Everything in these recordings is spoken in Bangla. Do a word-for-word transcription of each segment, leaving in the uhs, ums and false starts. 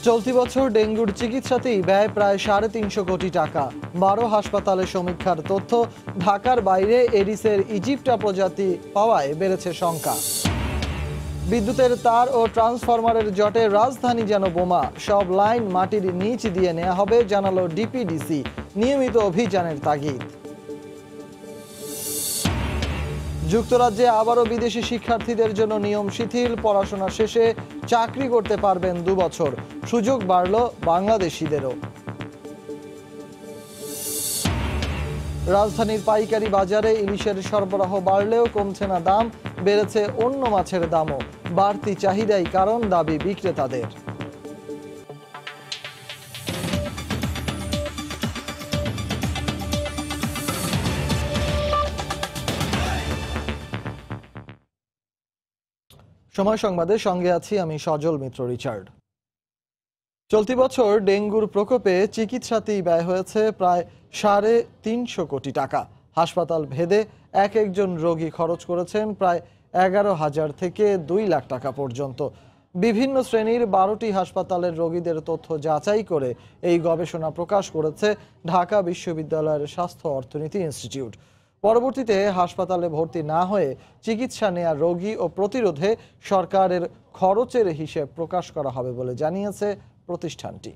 চলতি বছর ডেঙ্গুর চিকিৎসাতেই ব্যয় প্রায় সাড়ে তিনশো কোটি টাকা। বারো হাসপাতালে সমীক্ষার তথ্য, ঢাকার বাইরে এডিসের ইজিপ্টা প্রজাতি পাওয়ায় বেড়েছে শঙ্কা। বিদ্যুতের তার ও ট্রান্সফরমারের জটে রাজধানী যেন বোমা, সব লাইন মাটির নিচ দিয়ে নেওয়া হবে, জানালো ডিপিডিসি। নিয়মিত অভিযানের তাগিদ। যুক্তরাজ্যে আবারও বিদেশি শিক্ষার্থীদের জন্য নিয়ম শিথিল, পড়াশোনা শেষে চাকরি করতে পারবেন দু বছর, সুযোগ বাড়ল বাংলাদেশিদেরও। রাজধানীর পাইকারি বাজারে ইলিশের সরবরাহ বাড়লেও কমছে না দাম, বেড়েছে অন্য মাছের দামও। বাড়তি চাহিদাই কারণ, দাবি বিক্রেতাদের। সময় সংবাদের সঙ্গে আছি আমি সজল মিত্র রিচার্ড। চলতি বছর ডেঙ্গুর প্রকোপে চিকিৎসাতেই ব্যয় হয়েছে প্রায় সাড়ে তিনশো কোটি টাকা। হাসপাতাল ভেদে এক একজন রোগী খরচ করেছেন প্রায় এগারো হাজার থেকে দুই লাখ টাকা পর্যন্ত। বিভিন্ন শ্রেণীর বারোটি হাসপাতালের রোগীদের তথ্য যাচাই করে এই গবেষণা প্রকাশ করেছে ঢাকা বিশ্ববিদ্যালয়ের স্বাস্থ্য অর্থনীতি ইনস্টিটিউট। পরবর্তীতে হাসপাতালে ভর্তি না হয়ে চিকিৎসা নেয়া রোগী ও প্রতিরোধে সরকারের খরচের হিসেব প্রকাশ করা হবে বলে জানিয়েছে প্রতিষ্ঠানটি।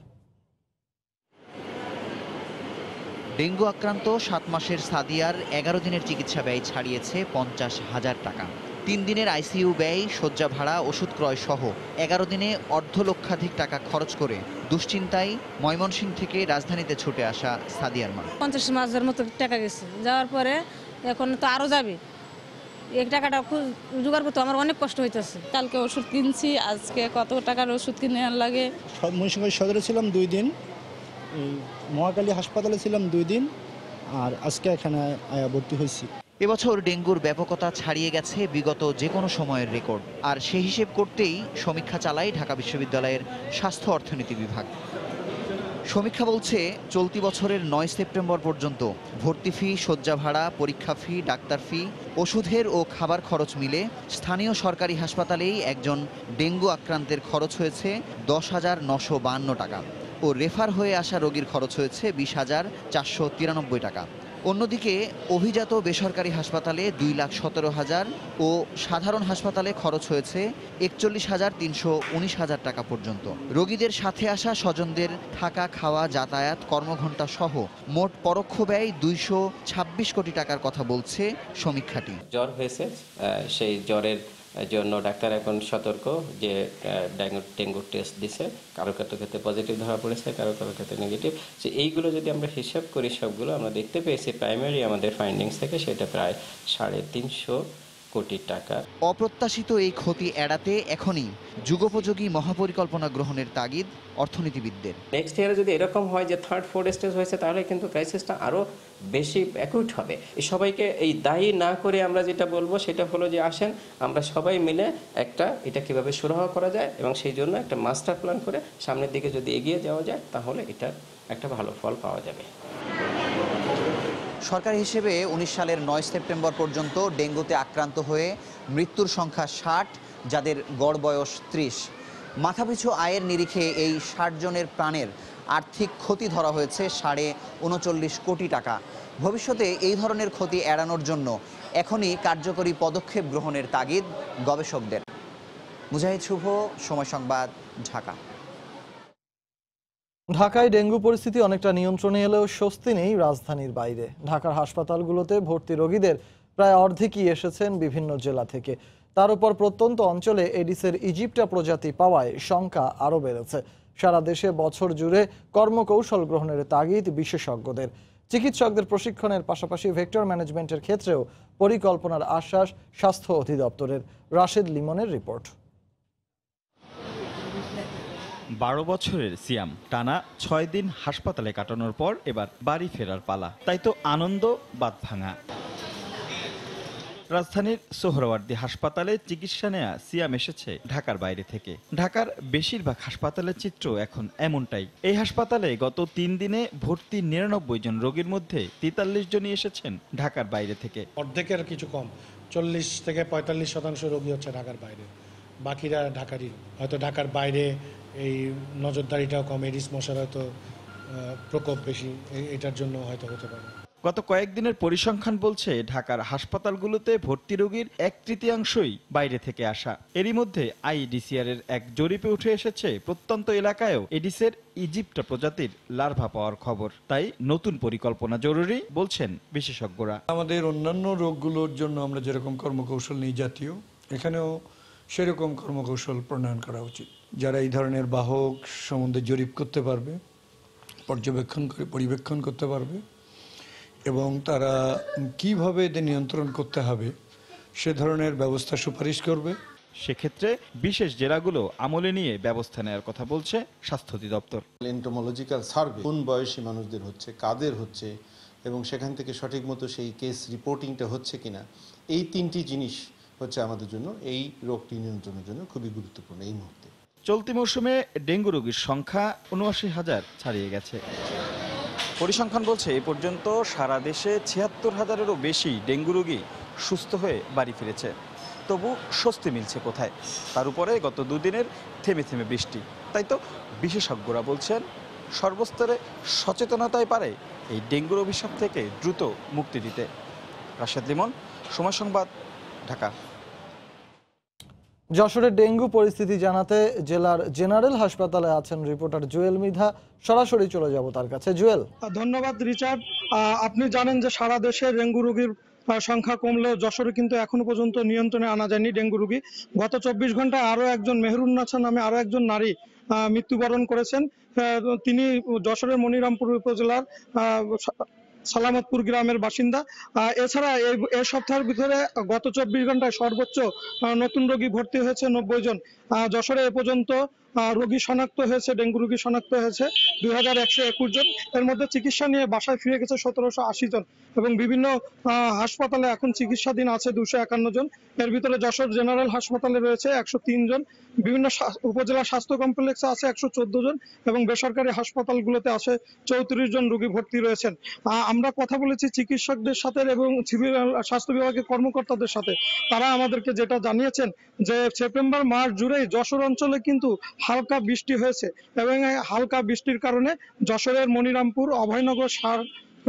ডেঙ্গু আক্রান্ত সাত মাসের সাদিয়ার এগারো দিনের চিকিৎসা ব্যয় ছাড়িয়েছে পঞ্চাশ হাজার টাকা। তিন দিনের আইসিইউ ব্যয়, শয্যা ভাড়া, ওষুধ ক্রয় সহ এগারো দিনে অর্ধ লক্ষাধিক টাকা খরচ করে দুশ্চিন্তায় ময়মনসিংহ থেকে রাজধানীতে ছুটে আসা সাদিয়ার মা। পঞ্চাশ হাজার মতো টাকা গেছে, যাওয়ার পরে এখন তো আরো যাবে। এই টাকাটা জোগাড় করতে আমার অনেক কষ্ট হইতেছে। কালকে ওষুধ কিনছি, আজকে কত টাকার ওষুধ কিনে লাগে। ময়মনসিংহ সদরে ছিলাম দুই দিন, মহাকালী হাসপাতালে ছিলাম দুই দিন, আর আজকে এখানে আয়া ভর্তি হয়েছি। এবছর ডেঙ্গুর ব্যাপকতা ছাড়িয়ে গেছে বিগত যে কোনো সময়ের রেকর্ড, আর সেই হিসেব করতেই সমীক্ষা চালায় ঢাকা বিশ্ববিদ্যালয়ের স্বাস্থ্য অর্থনীতি বিভাগ। সমীক্ষা বলছে, চলতি বছরের নয় সেপ্টেম্বর পর্যন্ত ভর্তি ফি, শয্যা ভাড়া, পরীক্ষা ফি, ডাক্তার ফি, ওষুধের ও খাবার খরচ মিলে স্থানীয় সরকারি হাসপাতালেই একজন ডেঙ্গু আক্রান্তের খরচ হয়েছে দশ হাজার নশো বাহান্ন টাকা ও রেফার হয়ে আসা রোগীর খরচ হয়েছে বিশ হাজার চারশো তিরানব্বই টাকা। অন্যদিকে অভিজাত বেসরকারি হাসপাতালে দুই লাখ সতেরো হাজার ও সাধারণ হাসপাতালে খরচ হয়েছে একচল্লিশ হাজার তিনশো উনিশ হাজার টাকা পর্যন্ত। রোগীদের সাথে আসা স্বজনদের থাকা, খাওয়া, যাতায়াত, কর্মঘণ্টা সহ মোট পরোক্ষ ব্যয় দুইশো ছাব্বিশ কোটি টাকার কথা বলছে সমীক্ষাটি। জ্বর হয়েছে, সেই জ্বরের জন্য ডাক্তার এখন সতর্ক যে ডেঙ্গু টেস্ট দিছে, কারো কারো ক্ষেত্রে পজিটিভ ধরা পড়েছে, কারো কারো ক্ষেত্রে নেগেটিভ। যে এইগুলো যদি আমরা হিসাব করি, সবগুলো আমরা দেখতে পেয়েছি প্রাইমারি আমাদের ফাইন্ডিংস থেকে সেটা প্রায় সাড়ে তিনশো কোটি টাকা। অপ্রত্যাশিত এই ক্ষতি এড়াতে এখনই যুগোপযোগী মহাপরিকল্পনা গ্রহণের তাগিদ অর্থনীতিবিদদের। নেক্সট ইয়ারে যদি এরকম হয় যে থার্ড ফোর্থ স্টেজ হয়েছে, তাহলে কিন্তু ক্রাইসিসটা আরও বেশি অ্যাকুট হবে। এই সবাইকে এই দায়ী না করে আমরা যেটা বলবো সেটা হলো যে আসেন আমরা সবাই মিলে একটা এটা কিভাবে সুরাহা করা যায় এবং সেই জন্য একটা মাস্টার প্ল্যান করে সামনের দিকে যদি এগিয়ে যাওয়া যায়, তাহলে এটার একটা ভালো ফল পাওয়া যাবে। সরকারি হিসেবে উনিশ সালের নয় সেপ্টেম্বর পর্যন্ত ডেঙ্গুতে আক্রান্ত হয়ে মৃত্যুর সংখ্যা ষাট, যাদের গড় বয়স ত্রিশ। মাথাপিছু আয়ের নিরিখে এই ষাট জনের প্রাণের আর্থিক ক্ষতি ধরা হয়েছে সাড়ে উনচল্লিশ কোটি টাকা। ভবিষ্যতে এই ধরনের ক্ষতি এড়ানোর জন্য এখনই কার্যকরী পদক্ষেপ গ্রহণের তাগিদ গবেষকদের। মুজাহিদ শুভ, সময় সংবাদ, ঢাকা। ঢাকায় ডেঙ্গু পরিস্থিতি অনেকটা নিয়ন্ত্রণে এলেও স্বস্তি নেই রাজধানীর বাইরে। ঢাকার হাসপাতালগুলোতে ভর্তি রোগীদের প্রায় অর্ধেকই এসেছেন বিভিন্ন জেলা থেকে। তার উপর প্রত্যন্ত অঞ্চলে এডিসের ইজিপ্টা প্রজাতি পাওয়ায় শঙ্কা আরও বেড়েছে। সারা দেশে বছর জুড়ে কর্মকৌশল গ্রহণের তাগিদ বিশেষজ্ঞদের। চিকিৎসকদের প্রশিক্ষণের পাশাপাশি ভেক্টর ম্যানেজমেন্টের ক্ষেত্রেও পরিকল্পনার আশ্বাস স্বাস্থ্য অধিদপ্তরের। রাশেদ লিমনের রিপোর্ট। বারো বছরের সিয়াম টানা ছয় দিন হাসপাতালে কাটানোর পর এবার বাড়ি ফেরার পালা, তাই তো আনন্দ বাদ ভাঙা। রাজধানীর সোহরাওয়ার্দী হাসপাতালে চিকিৎসা নেয়া সিয়াম এসেছে ঢাকার বাইরে থেকে। ঢাকার বেশিরভাগ হাসপাতালের চিত্র এখন এমনটাই। এই হাসপাতালে গত তিন দিনে ভর্তি নিরানব্বই জন রোগীর মধ্যে তেতাল্লিশ জনই এসেছেন ঢাকার বাইরে থেকে। অর্ধেকের কিছু কম, চল্লিশ থেকে পঁয়তাল্লিশ শতাংশ রোগী হচ্ছে ঢাকার বাইরে, বাকিরা ঢাকারই। হয়তো ঢাকার বাইরে এই নজরদারিটাও কম, এডিস মশার হয়তো প্রকোপ বেশি, এটার জন্য হয়তো হতে পারে। গত কয়েকদিনের পরিসংখ্যান বলছে ঢাকার হাসপাতালগুলোতে ভর্তি রোগীর এক তৃতীয়াংশই বাইরে থেকে আসা। এরই মধ্যে আইডিসিআর এর এক জরিপে উঠে এসেছে প্রত্যন্ত এলাকায়ও এডিসের ইজিপ্টা প্রজাতির লার্ভা পাওয়ার খবর। তাই নতুন পরিকল্পনা জরুরি বলছেন বিশেষজ্ঞরা। আমাদের অন্যান্য রোগগুলোর জন্য আমরা যেরকম কর্মকৌশল নিই জাতীয়, এখানেও সেরকম কর্মকৌশল প্রণয়ন করা উচিত। যারা এই ধরনের বাহক সম্বন্ধে জরিপ করতে পারবে, পর্যবেক্ষণ করে পরিবেক্ষণ করতে পারবে এবং তারা কিভাবে এদের নিয়ন্ত্রণ করতে হবে সে ধরনের ব্যবস্থা সুপারিশ করবে। সেক্ষেত্রে বিশেষ জেলাগুলো আমলে নিয়ে ব্যবস্থা নেওয়ার কথা বলছে স্বাস্থ্য অধিদপ্তর। এন্টোমোলজিক্যাল সার্ভে কোন বয়সী মানুষদের হচ্ছে, কাদের হচ্ছে এবং সেখান থেকে সঠিক মতো সেই কেস রিপোর্টিংটা হচ্ছে কিনা, এই তিনটি জিনিস হচ্ছে আমাদের জন্য এই রোগটি নিয়ন্ত্রণের জন্য খুবই গুরুত্বপূর্ণ এই মুহূর্তে। চলতি মৌসুমে ডেঙ্গু রোগীর সংখ্যা উনআশি হাজার ছাড়িয়ে গেছে। পরিসংখ্যান বলছে এ পর্যন্ত সারা দেশে ছিয়াত্তর হাজারেরও বেশি ডেঙ্গু রোগী সুস্থ হয়ে বাড়ি ফিরেছে। তবু স্বস্তি মিলছে কোথায়? তার উপরে গত দুদিনের থেমে থেমে বৃষ্টি। তাই তো বিশেষজ্ঞরা বলছেন সর্বস্তরে সচেতনতাই পারে এই ডেঙ্গুর অভিশাপ থেকে দ্রুত মুক্তি দিতে। রাশেদ লিমন, সময় সংবাদ, ঢাকা। যশোরের ডেঙ্গু পরিস্থিতি জানাতে জেলার জেনারেল হাসপাতালে আছেন রিপোর্টার জুয়েল মৃধা। সরাসরি চলে যাব তার কাছে। জুয়েল। ধন্যবাদ রিচার্ড। আপনি জানেন যে সারা দেশে ডেঙ্গু রোগীর সংখ্যা কমলেও যশোরে কিন্তু এখনো পর্যন্ত নিয়ন্ত্রণে আনা যায়নি ডেঙ্গু রোগী। গত চব্বিশ ঘন্টায় আরো একজন মেহরুন্নাছা নামে আরো একজন নারী মৃত্যুবরণ করেছেন। তিনি যশোরের মনিরামপুর উপজেলার সালামতপুর গ্রামের বাসিন্দা। এছাড়া এই সপ্তাহের ভিতরে গত চব্বিশ ঘন্টায় সর্বোচ্চ নতুন রোগী ভর্তি হয়েছে নব্বই জন। যশোরে এ পর্যন্ত রোগী শনাক্ত হয়েছে, ডেঙ্গু রোগী শনাক্ত হয়েছে দুই হাজার একশো একুশ জন। এর মধ্যে চিকিৎসা নিয়ে বাসায় ফিরে গেছে সতেরোশো আশি জন এবং বিভিন্ন হাসপাতালে এখন চিকিৎসাধীন আছে দুশো একান্ন জন। এর ভিতরে যশোর জেনারেল হাসপাতালে রয়েছে একশো তিন জন, বিভিন্ন উপজেলা স্বাস্থ্য কমপ্লেক্সে আছে একশো চোদ্দ জন এবং বেসরকারি হাসপাতালগুলোতে আছে চৌত্রিশ জন রোগী ভর্তি রয়েছেন। আমরা কথা বলেছি চিকিৎসকদের সাথে এবং সিভিল স্বাস্থ্য বিভাগের কর্মকর্তাদের সাথে। তারা আমাদেরকে যেটা জানিয়েছেন যে সেপ্টেম্বর মাস জুড়েই যশোর অঞ্চলে কিন্তু হালকা বৃষ্টি হয়েছে এবং হালকা বৃষ্টির কারণে যশোরের মনিরামপুর, অভয়নগর, সার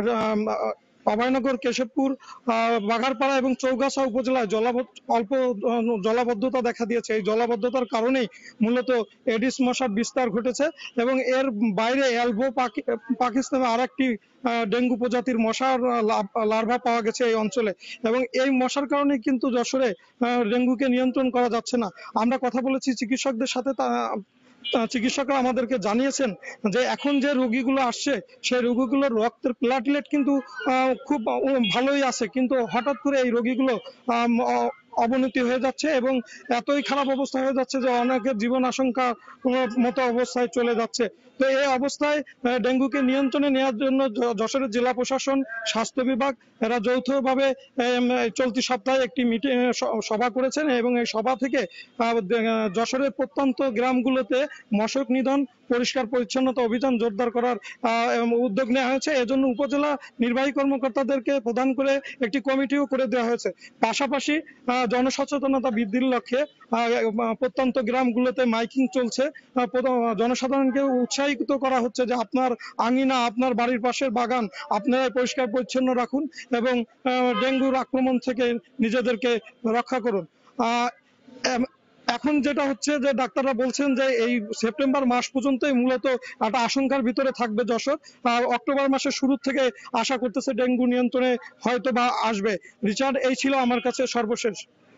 অভয়নগর, কেশবপুর, বাঘারপাড়া এবং চৌগাছা উপজেলায় জলাবদ্ধ অল্প জলাবদ্ধতা দেখা দিয়েছে। এই জলাবদ্ধতার কারণেই মূলত এডিস মশার বিস্তার ঘটেছে এবং এর বাইরে অ্যালভো পাকিস্তানে আর একটি ডেঙ্গু প্রজাতির মশার লার্ভা পাওয়া গেছে এই অঞ্চলে এবং এই মশার কারণে কিন্তু যশোরে ডেঙ্গুকে নিয়ন্ত্রণ করা যাচ্ছে না। আমরা কথা বলেছি চিকিৎসকদের সাথে, তা চিকিৎসকরা আমাদেরকে জানিয়েছেন যে এখন যে রোগীগুলো আসছে সেই রোগীগুলোর রক্তের প্লাটিলেট কিন্তু খুব ভালোই আছে, কিন্তু হঠাৎ করে এই রোগীগুলো অবনতি হয়ে যাচ্ছে এবং এতই খারাপ অবস্থা হয়ে যাচ্ছে যে অনেকের জীবন আশঙ্কা মতো অবস্থায় চলে যাচ্ছে। তো এই অবস্থায় ডেঙ্গুকে নিয়ন্ত্রণে নেওয়ার জন্য যশোরের জেলা প্রশাসন, স্বাস্থ্য বিভাগ এরা যৌথভাবে চলতি সপ্তাহে একটি মিটিং সভা করেছেন এবং এই সভা থেকে যশোরের প্রত্যন্ত গ্রামগুলোতে মশক নিধন, পরিষ্কার পরিচ্ছন্নতা অভিযান জোরদার করার উদ্যোগ নেওয়া হয়েছে। এজন্য উপজেলা নির্বাহী কর্মকর্তাদেরকে প্রদান করে একটি কমিটিও করে দেওয়া হয়েছে। পাশাপাশি জনসচেতনতা বৃদ্ধির লক্ষ্যে প্রত্যন্ত গ্রামগুলোতে মাইকিং চলছে। জনসাধারণকে উৎসাহিত করা হচ্ছে যে আপনার আঙিনা, আপনার বাড়ির পাশের বাগান আপনারাই পরিষ্কার পরিচ্ছন্ন রাখুন এবং ডেঙ্গুর আক্রমণ থেকে নিজেদেরকে রক্ষা করুন। এখন যেটা হচ্ছে যে ডাক্তাররা বলছেন যে এই সেপ্টেম্বর মাস পর্যন্তই মূলত একটা আশঙ্কার ভিতরে থাকবে যশোর। অক্টোবর মাসের শুরু থেকে আশা করতেছে ডেঙ্গু নিয়ন্ত্রণে হয়তো বা আসবে। রিচার্ড, এই ছিল আমার কাছে সর্বশেষ।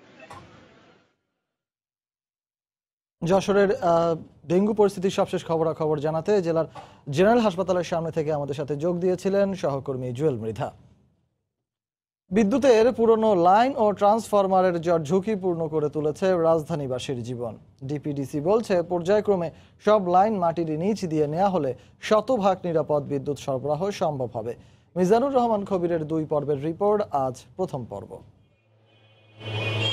যশোরের ডেঙ্গু পরিস্থিতির সবশেষ খবরাখবর জানাতে জেলার জেনারেল হাসপাতালের সামনে থেকে আমাদের সাথে যোগ দিয়েছিলেন সহকর্মী জুয়েল মৃধা। বিদ্যুতের পুরনো লাইন ও ট্রান্সফরমারের জট ঝুঁকিপূর্ণ করে তুলেছে রাজধানীবাসীর জীবন। ডিপিডিসি বলছে পর্যায়ক্রমে সব লাইন মাটির নিচ দিয়ে নেওয়া হলে শতভাগ নিরাপদ বিদ্যুৎ সরবরাহ সম্ভব হবে। মিজানুর রহমান খবিরের দুই পর্বের রিপোর্ট, আজ প্রথম পর্ব।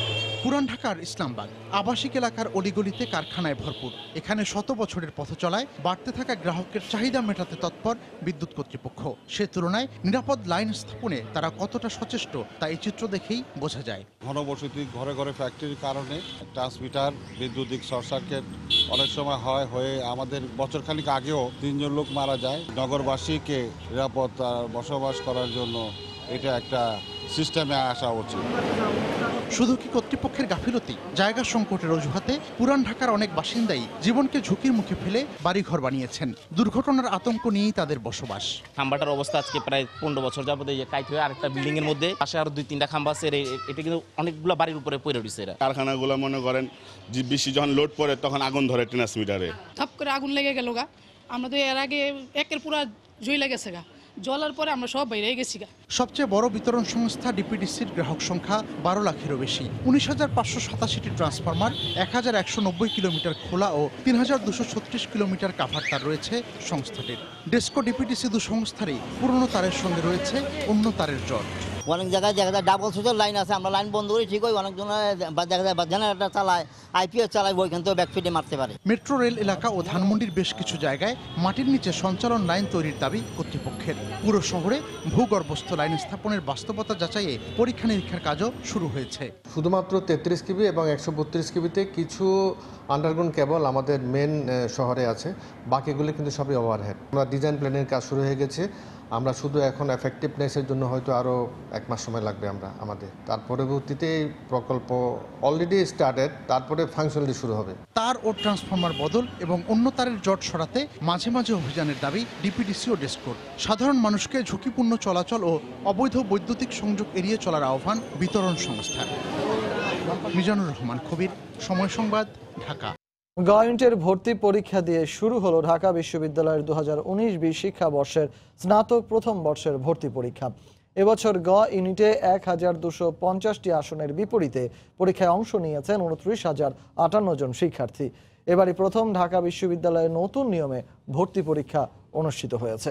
পুরান ঢাকার ইসলামবাগ আবাসিক এলাকার অলিগলিতে কারখানায় ভরপুর। এখানে শত বছরের পথ চলায় বাড়তে থাকা গ্রাহকের চাহিদা মেটাতে তৎপর বিদ্যুৎ কর্তৃপক্ষ। সে তুলনায় নিরাপদ লাইন স্থাপনে তারা কতটা সচেষ্ট তা এই চিত্র দেখেই বোঝা যায়। ঘনবসতি, ঘরে ঘরে ফ্যাক্টরির কারণে ট্রান্সমিটার, বিদ্যুতিক শর্ট সার্কিট অনেক সময় হয় হয়ে আমাদের বছরখানিক আগেও তিনজন লোক মারা যায়। নগরবাসীকে নিরাপদ বসবাস করার জন্য এটা একটা সিস্টেমে আসা উচিত। শুধু কি কর্তৃপক্ষের গাফিলতি? জায়গা সংকটের অজুহাতে পুরান ঢাকার অনেক বাসিন্দাই জীবনকে ঝুঁকির মুখে ফেলে বাড়িঘর বানিয়েছেন। দুর্ঘটনার আতঙ্ক নিয়েই তাদের বসবাস। খাম্বাটার অবস্থা আজকে প্রায় পনেরো বছর যাবত এই কাইট হয়ে আরেকটা বিল্ডিং এর মধ্যে পাশে আরো দুই তিনটা খাম্বা আছে, এটা কিন্তু অনেকগুলো বাড়ির উপরে পড়ে রয়েছে। এরা কারখানাগুলো মনে করেন যে বেশি যখন লোড পড়ে তখন আগুন ধরে ট্রান্সমিটারে, ধাপ করে আগুন লেগে গেল গা। আমরা তো এর আগে একের পুরা জুই লেগেছে গা, জ্বলার পরে আমরা সব বাইরে গেছি গা। সবচেয়ে বড় বিতরণ সংস্থা ডিপিডিসির গ্রাহক সংখ্যা বারো লাখেরও বেশি। উনিশ হাজার পাঁচশো সাতাশিটি ট্রান্সফরমার, এক হাজার একশো নব্বই কিলোমিটার খোলা ও তিন হাজার দুশো ছত্রিশ কিলোমিটার কাভার তার রয়েছে সংস্থাটির। ডেস্কো ডিপিডিসি দু সংস্থারই পুরনো তারের সঙ্গে রয়েছে অন্য তারের জট। অনেক জায়গায় দেখা যায় ডাবল সুইচের লাইন আছে, আমরা লাইন বন্ধ করি ঠিক হয়, অনেকজন দেখা যায় জেনারেটর চালায়, আইপিএস চালায়, ওইখান থেকে ব্যাকফিটে মারতে পারে। মেট্রো রেল এলাকা ও ধানমন্ডির বেশ কিছু জায়গায় মাটির নিচে সঞ্চালন লাইন তৈরির দাবি কর্তৃপক্ষের। পুরো শহরে ভূগর্ভস্থ লাইন স্থাপনের বাস্তবতা যাচাইয়ে পরীক্ষা নিরীক্ষার কাজও শুরু হয়েছে। শুধুমাত্র তেত্রিশ কেবি এবং একশো বত্রিশ কেবিতে কিছু আন্ডারগ্রাউন্ড কেবল আমাদের মেন শহরে আছে, বাকিগুলো কিন্তু সবই ওভারহেড। আমরা ডিজাইন প্ল্যানের কাজ শুরু হয়ে গেছে। আমরা শুধু এখন এফেক্টিভনেসের জন্য হয়তো আরও এক মাস সময় লাগবে আমরা আমাদের। তার পরবর্তীতে এই প্রকল্প অলরেডি স্টার্টেড, তারপরে ফাংশনালি শুরু হবে। তার ও ট্রান্সফরমার বদল এবং অন্য তারের জট সরাতে মাঝে মাঝে অভিযানের দাবি ডিপিডিসি ও ডেস্কোর। সাধারণ মানুষকে ঝুঁকিপূর্ণ চলাচল ও অবৈধ বৈদ্যুতিক সংযোগ এড়িয়ে চলার আহ্বান বিতরণ সংস্থার। মিজানুর রহমান কবির, সময় সংবাদ, ঢাকা। গ ইউনিটের ভর্তি পরীক্ষা দিয়ে শুরু হলো ঢাকা বিশ্ববিদ্যালয়ের দু হাজার উনিশ বিশ শিক্ষাবর্ষের স্নাতক প্রথম বর্ষের ভর্তি পরীক্ষা। এবছর গ ইউনিটে এক হাজার দুশো পঞ্চাশটি আসনের বিপরীতে পরীক্ষায় অংশ নিয়েছেন উনত্রিশ হাজার আটান্ন জন শিক্ষার্থী। এবারই প্রথম ঢাকা বিশ্ববিদ্যালয়ে নতুন নিয়মে ভর্তি পরীক্ষা অনুষ্ঠিত হয়েছে।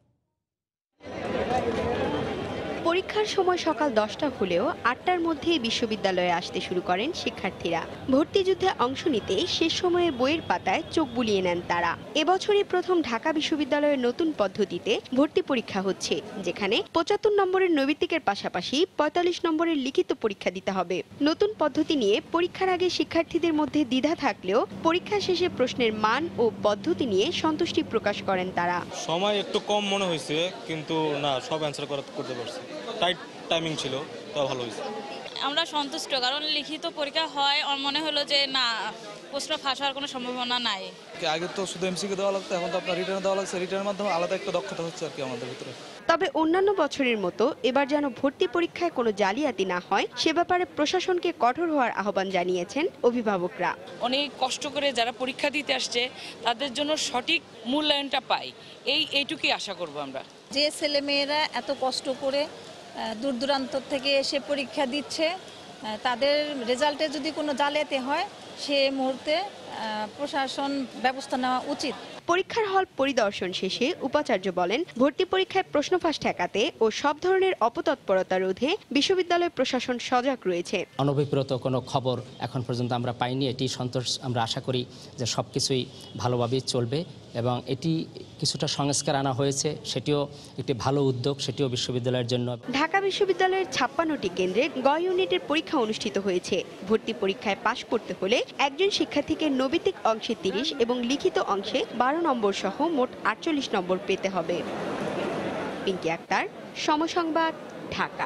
পরীক্ষার সময় সকাল দশটা হলেও আটটার মধ্যেই বিশ্ববিদ্যালয়ে আসতে শুরু করেন শিক্ষার্থীরা। ভর্তি যুদ্ধে অংশ নিতে শেষ সময়ে বইয়ের পাতায় চোখ বুলিয়ে নেন তারা। এবছরই প্রথম ঢাকা বিশ্ববিদ্যালয়ের নতুন পদ্ধতিতে ভর্তি পরীক্ষা হচ্ছে, যেখানে পঁচাত্তর নম্বরের নৈবিত্তিকের পাশাপাশি পঁয়তাল্লিশ নম্বরের লিখিত পরীক্ষা দিতে হবে। নতুন পদ্ধতি নিয়ে পরীক্ষার আগে শিক্ষার্থীদের মধ্যে দ্বিধা থাকলেও পরীক্ষা শেষে প্রশ্নের মান ও পদ্ধতি নিয়ে সন্তুষ্টি প্রকাশ করেন তারা। সময় একটু কম মনে হয়েছে, কিন্তু না, সব অ্যান্সার করতে পারছি। টাইট টাইমিং ছিল, তা ভালো হয়েছে। আমরা সন্তুষ্ট, কারণ লিখিত পরীক্ষা হয় মনে হলো যে না, প্রশ্ন ফাঁস হওয়ার কোনো সম্ভাবনা নাই। আগে তো শুধু এমসিকিউ দেওয়া লাগতো, এখন তো আপনার রিটার্ন দেওয়া লাগছে। রিটার্নের মাধ্যমে আলাদা একটা দক্ষতা হচ্ছে আর কি আমাদের ভিতরে। তবে অন্যান্য বছরের মতো এবার যেন ভর্তি পরীক্ষায় কোনো জালিয়াতি না হয় সে ব্যাপারে প্রশাসনকে কঠোর হওয়ার আহ্বান জানিয়েছেন অভিভাবকরা। অনেক কষ্ট করে যারা পরীক্ষা দিতে আসছে তাদের জন্য সঠিক মূল্যায়নটা পায়, এই এইটুকুই আশা করব আমরা। যে ছেলেমেয়েরা এত কষ্ট করে দূর দূরান্ত থেকে এসে পরীক্ষা দিচ্ছে, তাদের রেজাল্টে যদি কোনো জালিয়াতি হয় সে মুহূর্তে প্রশাসন ব্যবস্থা নেওয়া উচিত। পরীক্ষার হল পরিদর্শন শেষে উপাচার্য বলেন, ভর্তি পরীক্ষায় প্রশ্ন ফাঁস ঠেকাতে ও সব ধরনের অপতৎপরতা রোধে বিশ্ববিদ্যালয় প্রশাসন সজাগ রয়েছে। অনভিপ্রেত কোনো খবর এখন পর্যন্ত আমরা পাইনি। এটি সন্তোষ, আমরা আশা করি যে সব কিছুই ভালোভাবেই চলবে এবং এটি কিছুটা সংস্কার আনা হয়েছে, সেটিও একটি ভালো উদ্যোগ, সেটিও বিশ্ববিদ্যালয়ের জন্য। ঢাকা বিশ্ববিদ্যালয়ের ছাপ্পান্নটি কেন্দ্রে গ ইউনিটের পরীক্ষা অনুষ্ঠিত হয়েছে। ভর্তি পরীক্ষায় পাশ করতে হলে একজন শিক্ষার্থীকে নৈবিত্তিক অংশে তিরিশ এবং লিখিত অংশে বারো নম্বর সহ মোট আটচল্লিশ নম্বর পেতে হবে। পিঙ্কি আক্তার, সময় সংবাদ, ঢাকা।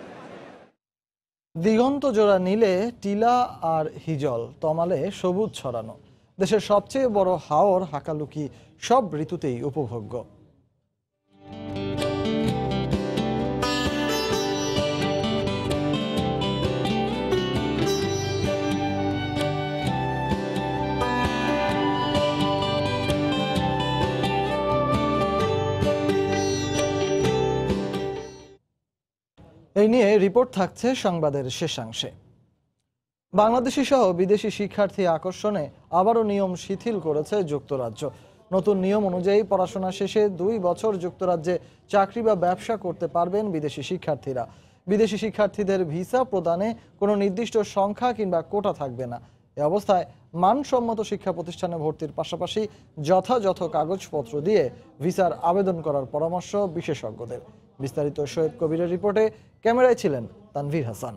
দিগন্ত জোড়া নীলে টিলা আর হিজল, তমালে সবুজ ছড়ানো, দেশের সবচেয়ে বড় হাওর হাকালুকি সব ঋতুতেই উপভোগ্য। এই নিয়ে রিপোর্ট থাকছে সংবাদের শেষাংশে। বাংলাদেশি সহ বিদেশি শিক্ষার্থী আকর্ষণে আবারও নিয়ম শিথিল করেছে যুক্তরাজ্য। নতুন নিয়ম অনুযায়ী পড়াশোনা শেষে দুই বছর যুক্তরাজ্যে চাকরি বা ব্যবসা করতে পারবেন বিদেশি শিক্ষার্থীরা। বিদেশি শিক্ষার্থীদের ভিসা প্রদানে কোনো নির্দিষ্ট সংখ্যা কিংবা কোটা থাকবে না। এ অবস্থায় মানসম্মত শিক্ষা প্রতিষ্ঠানে ভর্তির পাশাপাশি যথাযথ কাগজপত্র দিয়ে ভিসার আবেদন করার পরামর্শ বিশেষজ্ঞদের। বিস্তারিত শোয়েব কবিরের রিপোর্টে, ক্যামেরায় ছিলেন তানভীর হাসান।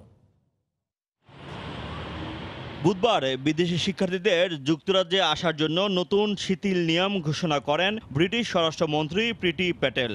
বুধবার বিদেশি শিক্ষার্থীদের যুক্তরাজ্যে আসার জন্য নতুন শিথিল নিয়ম ঘোষণা করেন ব্রিটিশ স্বরাষ্ট্রমন্ত্রী প্রীতি প্যাটেল।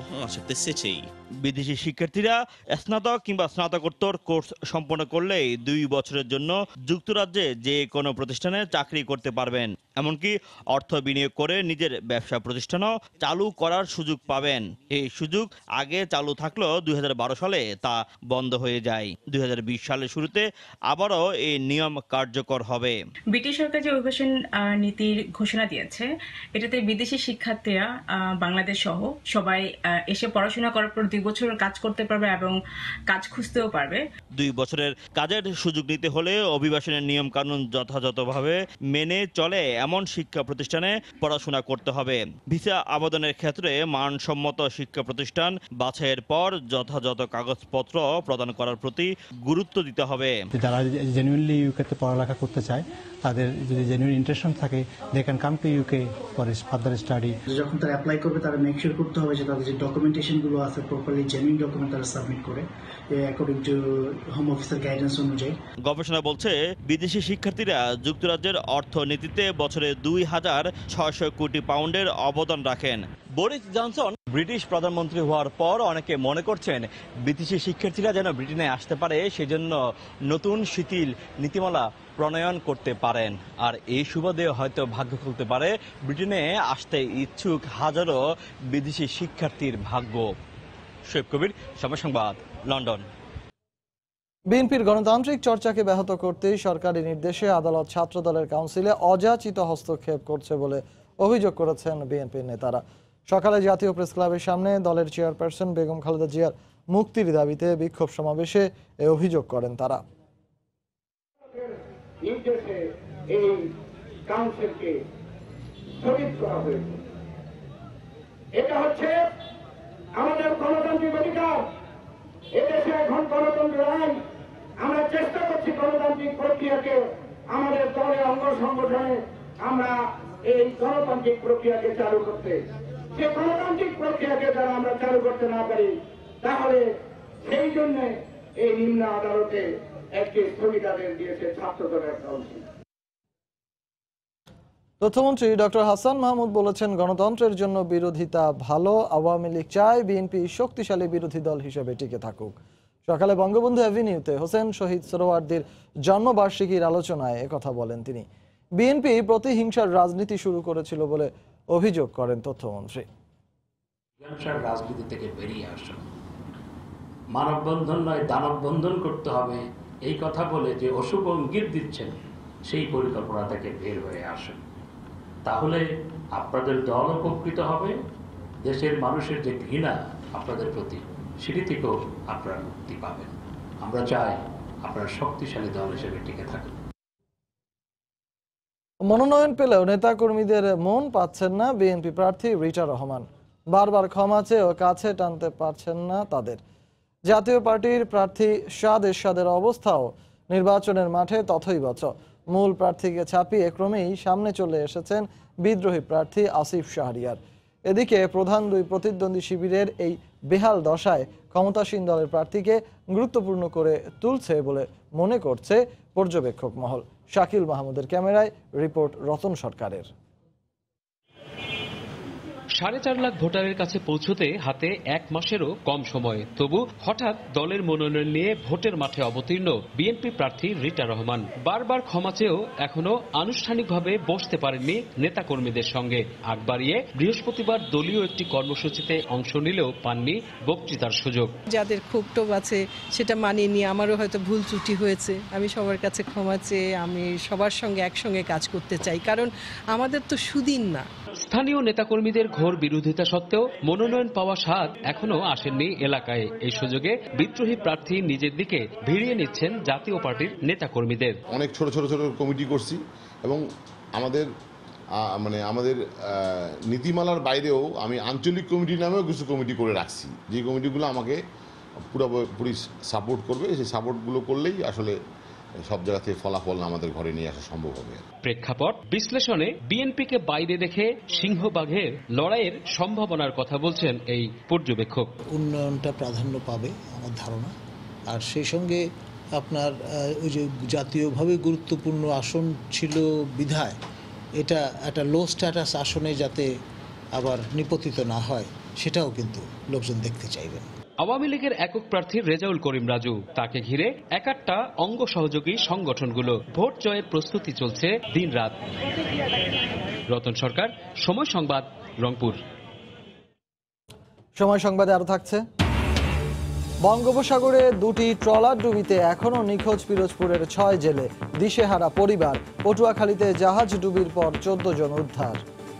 বিদেশি শিক্ষার্থীরা স্নাতক কিংবা স্নাতকোত্তর কোর্স সম্পন্ন করলেই দুই বছরের জন্য যুক্তরাজ্যে যে কোনো প্রতিষ্ঠানে চাকরি করতে পারবেন, এমনকি অর্থ বিনিয়োগ করে নিজের ব্যবসা প্রতিষ্ঠানও চালু করার সুযোগ পাবেন। এই সুযোগ আগে চালু থাকলেও দুই হাজার বারো সালে তা বন্ধ হয়ে যায়। দুই হাজার বিশ সালের শুরুতে আবারও এই নিয়ম কার্যকর হবে। ব্রিটিশ সরকার যে অভিবাসন নীতির ঘোষণা দিয়েছে, এটাতে বিদেশি শিক্ষার্থীরা বাংলাদেশ সহ সবাই এসে পড়াশোনা করার পর দুই বছর কাজ করতে পারবে এবং কাজ খুঁজতেও পারবে। দুই বছরের কাজের সুযোগ নিতে হলে অভিবাসনের নিয়ম কানুন যথাযথভাবে মেনে চলে এমন শিক্ষা প্রতিষ্ঠানে পড়াশোনা করতে হবে। ভিসা আবেদনের ক্ষেত্রে মানসম্মত শিক্ষা প্রতিষ্ঠান বাছাইয়ের পর যথাযথ কাগজপত্র প্রদান করার প্রতি গুরুত্ব দিতে হবে। যারা জেনুইনলি ইউকেতে পড়ালেখা করতে চায়, তাদের যদি জেনুইন ইন্টারেস্ট থাকে, they can come to UK for further study. যখন তারা অ্যাপ্লাই করবে, তারা মেক শিওর করতে হবে যে তাদের যে ডকুমেন্টেশনগুলো আছে প্রপারলি জেনুইন ডকুমেন্ট তারা সাবমিট করে অ্যাকর্ডিং টু হোম অফিসের গাইডেন্স অনুযায়ী। গবেষণা বলছে বিদেশি শিক্ষার্থীরা যুক্তরাজ্যের অর্থনীতিতে বছরে দুই হাজার ছয়শ কোটি পাউন্ডের অবদান রাখেন। বরিস জনসন ব্রিটিশ প্রধানমন্ত্রী হওয়ার পর অনেকে মনে করছেন বিদেশি শিক্ষার্থীরা যেন ব্রিটেনে আসতে পারে, সেজন্য নতুন শিথিল নীতিমালা প্রণয়ন করতে পারেন। আর এই সুবাদে হয়তো ভাগ্য খুলতে পারে ব্রিটেনে আসতে ইচ্ছুক হাজারো বিদেশি শিক্ষার্থীর ভাগ্য। শোয়েব কবির, সময় সংবাদ, লন্ডন। বিএনপির গণতান্ত্রিক চর্চাকে ব্যাহত করতেই সরকারি নির্দেশে আদালত ছাত্রদলের কাউন্সিলে অযাচিত হস্তক্ষেপ করছে বলে অভিযোগ করেছেন বিএনপির নেতারা। সকালে জাতীয় প্রেস ক্লাবের সামনে দলের চেয়ারপারসন বেগম খালেদা জিয়ার মুক্তির দাবিতে বিক্ষোভ সমাবেশে এ অভিযোগ করেন তারা। এটা হচ্ছে আমাদের গণতান্ত্রিক অধিকার। এদেশে এখন গণতন্ত্রের আইন। আমরা চেষ্টা করছি গণতান্ত্রিক প্রক্রিয়াকে আমাদের দলের অঙ্গ সংগঠনে আমরা এই গণতান্ত্রিক প্রক্রিয়াকে চালু করতে। সে গণতান্ত্রিক প্রক্রিয়াকে যারা আমরা চালু করতে না পারি, তাহলে সেই জন্য এই নিম্ন আদালতে একটি স্থগিতাদেশ দিয়েছে ছাত্র দলের কাউন্সিল। তথ্যমন্ত্রী ডক্টর হাসান মাহমুদ বলেছেন, গণতন্ত্রের জন্য বিরোধিতা ভালো। আওয়ামী লীগ চায় বিএনপি শক্তিশালী বিরোধী দল হিসেবে টিকে থাকুক। সকালে বঙ্গবন্ধু অ্যাভিনিউতে হোসেন শহীদ সোহরাওয়ার্দীর জন্মবার্ষিকীর আলোচনায় একথা বলেন তিনি। বিএনপি প্রতিহিংসার রাজনীতি শুরু করেছিল বলে অভিযোগ করেন তথ্যমন্ত্রী। রাজনীতি থেকে বেরিয়ে আসা, মানববন্ধন নয় দানববন্ধন করতে হবে, এই কথা বলে যে অশুভ ইঙ্গিত দিচ্ছেন, সেই পরিকল্পনা থেকে বের হয়ে আসেন। তাহলে আপনাদের দল উপকৃত হবে, দেশের মানুষের যে ঘৃণা আপনাদের প্রতি, সেটি থেকেও আপনারা মুক্তি পাবেন। আমরা চাই আপনারা শক্তিশালী দল হিসেবে টিকে থাকুন। মনোনয়ন পেলেও নেতা কর্মীদের মন পাচ্ছেন না বিএনপি প্রার্থী রিটা রহমান। বারবার ক্ষমা চেয়েও কাছে টানতে পারছেন না তাদের। জাতীয় পার্টির প্রার্থী শাদ এরশাদের অবস্থাও নির্বাচনের মাঠে তথৈবচ। মূল প্রার্থীকে ছাপিয়ে ক্রমেই সামনে চলে এসেছেন বিদ্রোহী প্রার্থী আসিফ শাহরিয়ার। এদিকে প্রধান দুই প্রতিদ্বন্দ্বী শিবিরের এই বেহাল দশায় ক্ষমতাসীন দলের প্রার্থীকে গুরুত্বপূর্ণ করে তুলছে বলে মনে করছে পর্যবেক্ষক মহল। শাকিল মাহমুদের ক্যামেরায় রিপোর্ট রতন সরকারের। সাড়ে চার লাখ ভোটারের কাছে পৌঁছতে হাতে এক মাসেরও কম সময়, তবু হঠাৎ দলের মনোনয়ন নিয়ে ভোটের মাঠে অবতীর্ণ বিএনপি প্রার্থী রিটা রহমান। বারবার ক্ষমা চেয়েও এখনো আনুষ্ঠানিকভাবে বসতে পারেননি নেতাকর্মীদের সঙ্গে। আগ বাড়িয়ে বৃহস্পতিবার দলীয় একটি কর্মসূচিতে অংশ নিলেও পাননি বক্তৃতার সুযোগ। যাদের ক্ষোভ টোভ আছে সেটা মানিয়ে নিয়ে আমারও হয়তো ভুল ত্রুটি হয়েছে, আমি সবার কাছে ক্ষমা চেয়ে আমি সবার সঙ্গে একসঙ্গে কাজ করতে চাই, কারণ আমাদের তো সুদিন না। স্থানীয় নেতাকর্মীদের ঘোর বিরোধিতা সত্ত্বেও মনোনয়ন পাওয়া স্বাদ এখনো আসেননি এলাকায়। এই সুযোগে বিদ্রোহী প্রার্থী নিজের দিকে ভিড়িয়ে নিচ্ছেন জাতীয় পার্টির নেতাকর্মীদের। অনেক ছোট ছোট ছোট কমিটি করছি এবং আমাদের মানে আমাদের নীতিমালার বাইরেও আমি আঞ্চলিক কমিটি নামেও কিছু কমিটি করে রাখছি, যে কমিটিগুলো আমাকে পুরোপুরি সাপোর্ট করবে। সেই সাপোর্টগুলো করলেই আসলে সব জায়গা থেকে ফলাফল আমাদের ঘরে নিয়ে আসা সম্ভব হবে। প্রেক্ষাপট বিশ্লেষণে বিএনপিকে বাইরে রেখে সিংহবাঘের লড়াইয়ের সম্ভাবনার কথা বলছেন এই পর্যবেক্ষক। উন্নয়নটা প্রাধান্য পাবে আমার ধারণা, আর সেই সঙ্গে আপনার ওই যে জাতীয়ভাবে গুরুত্বপূর্ণ আসন ছিল বিধায় এটা একটা লো স্ট্যাটাস আসনে যাতে আবার নিপতিত না হয় সেটাও কিন্তু লোকজন দেখতে চাইবেন। আওয়ামী লীগের একক প্রার্থী রেজাউল করিম রাজু, তাকে ঘিরে একাট্টা অঙ্গ সহযোগী সংগঠনগুলো ভোট জয়ের প্রস্তুতি চলছে দিনরাত। রতন সরকার, সময় সংবাদ, রংপুর। সময় সংবাদে আরো থাকছে, বঙ্গোপসাগরে দুটি ট্রলার ডুবিতে এখনো নিখোঁজ পিরোজপুরের ছয় জেলে, দিশেহারা পরিবার। পটুয়াখালীতে জাহাজ ডুবির পর চোদ্দ জন উদ্ধার।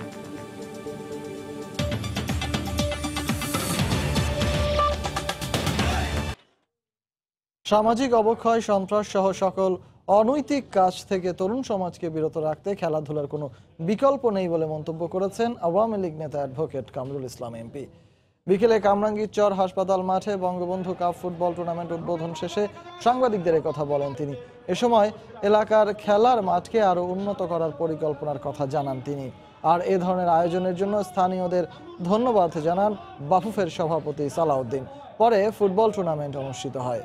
সামাজিক অবক্ষয়, সন্ত্রাস সহ সকল অনৈতিক কাজ থেকে তরুণ সমাজকে বিরত রাখতে খেলাধুলার কোনো বিকল্প নেই বলে মন্তব্য করেছেন আওয়ামী লীগ নেতা অ্যাডভোকেট কামরুল ইসলাম এমপি। বিকেলে কামরাঙ্গীরচর হাসপাতাল মাঠে বঙ্গবন্ধু কাপ ফুটবল টুর্নামেন্ট উদ্বোধন শেষে সাংবাদিকদের কথা বলেন তিনি। এ সময় এলাকার খেলার মাঠকে আরও উন্নত করার পরিকল্পনার কথা জানান তিনি। আর এ ধরনের আয়োজনের জন্য স্থানীয়দের ধন্যবাদ জানান বাফুফের সভাপতি সালাউদ্দিন। পরে ফুটবল টুর্নামেন্ট অনুষ্ঠিত হয়।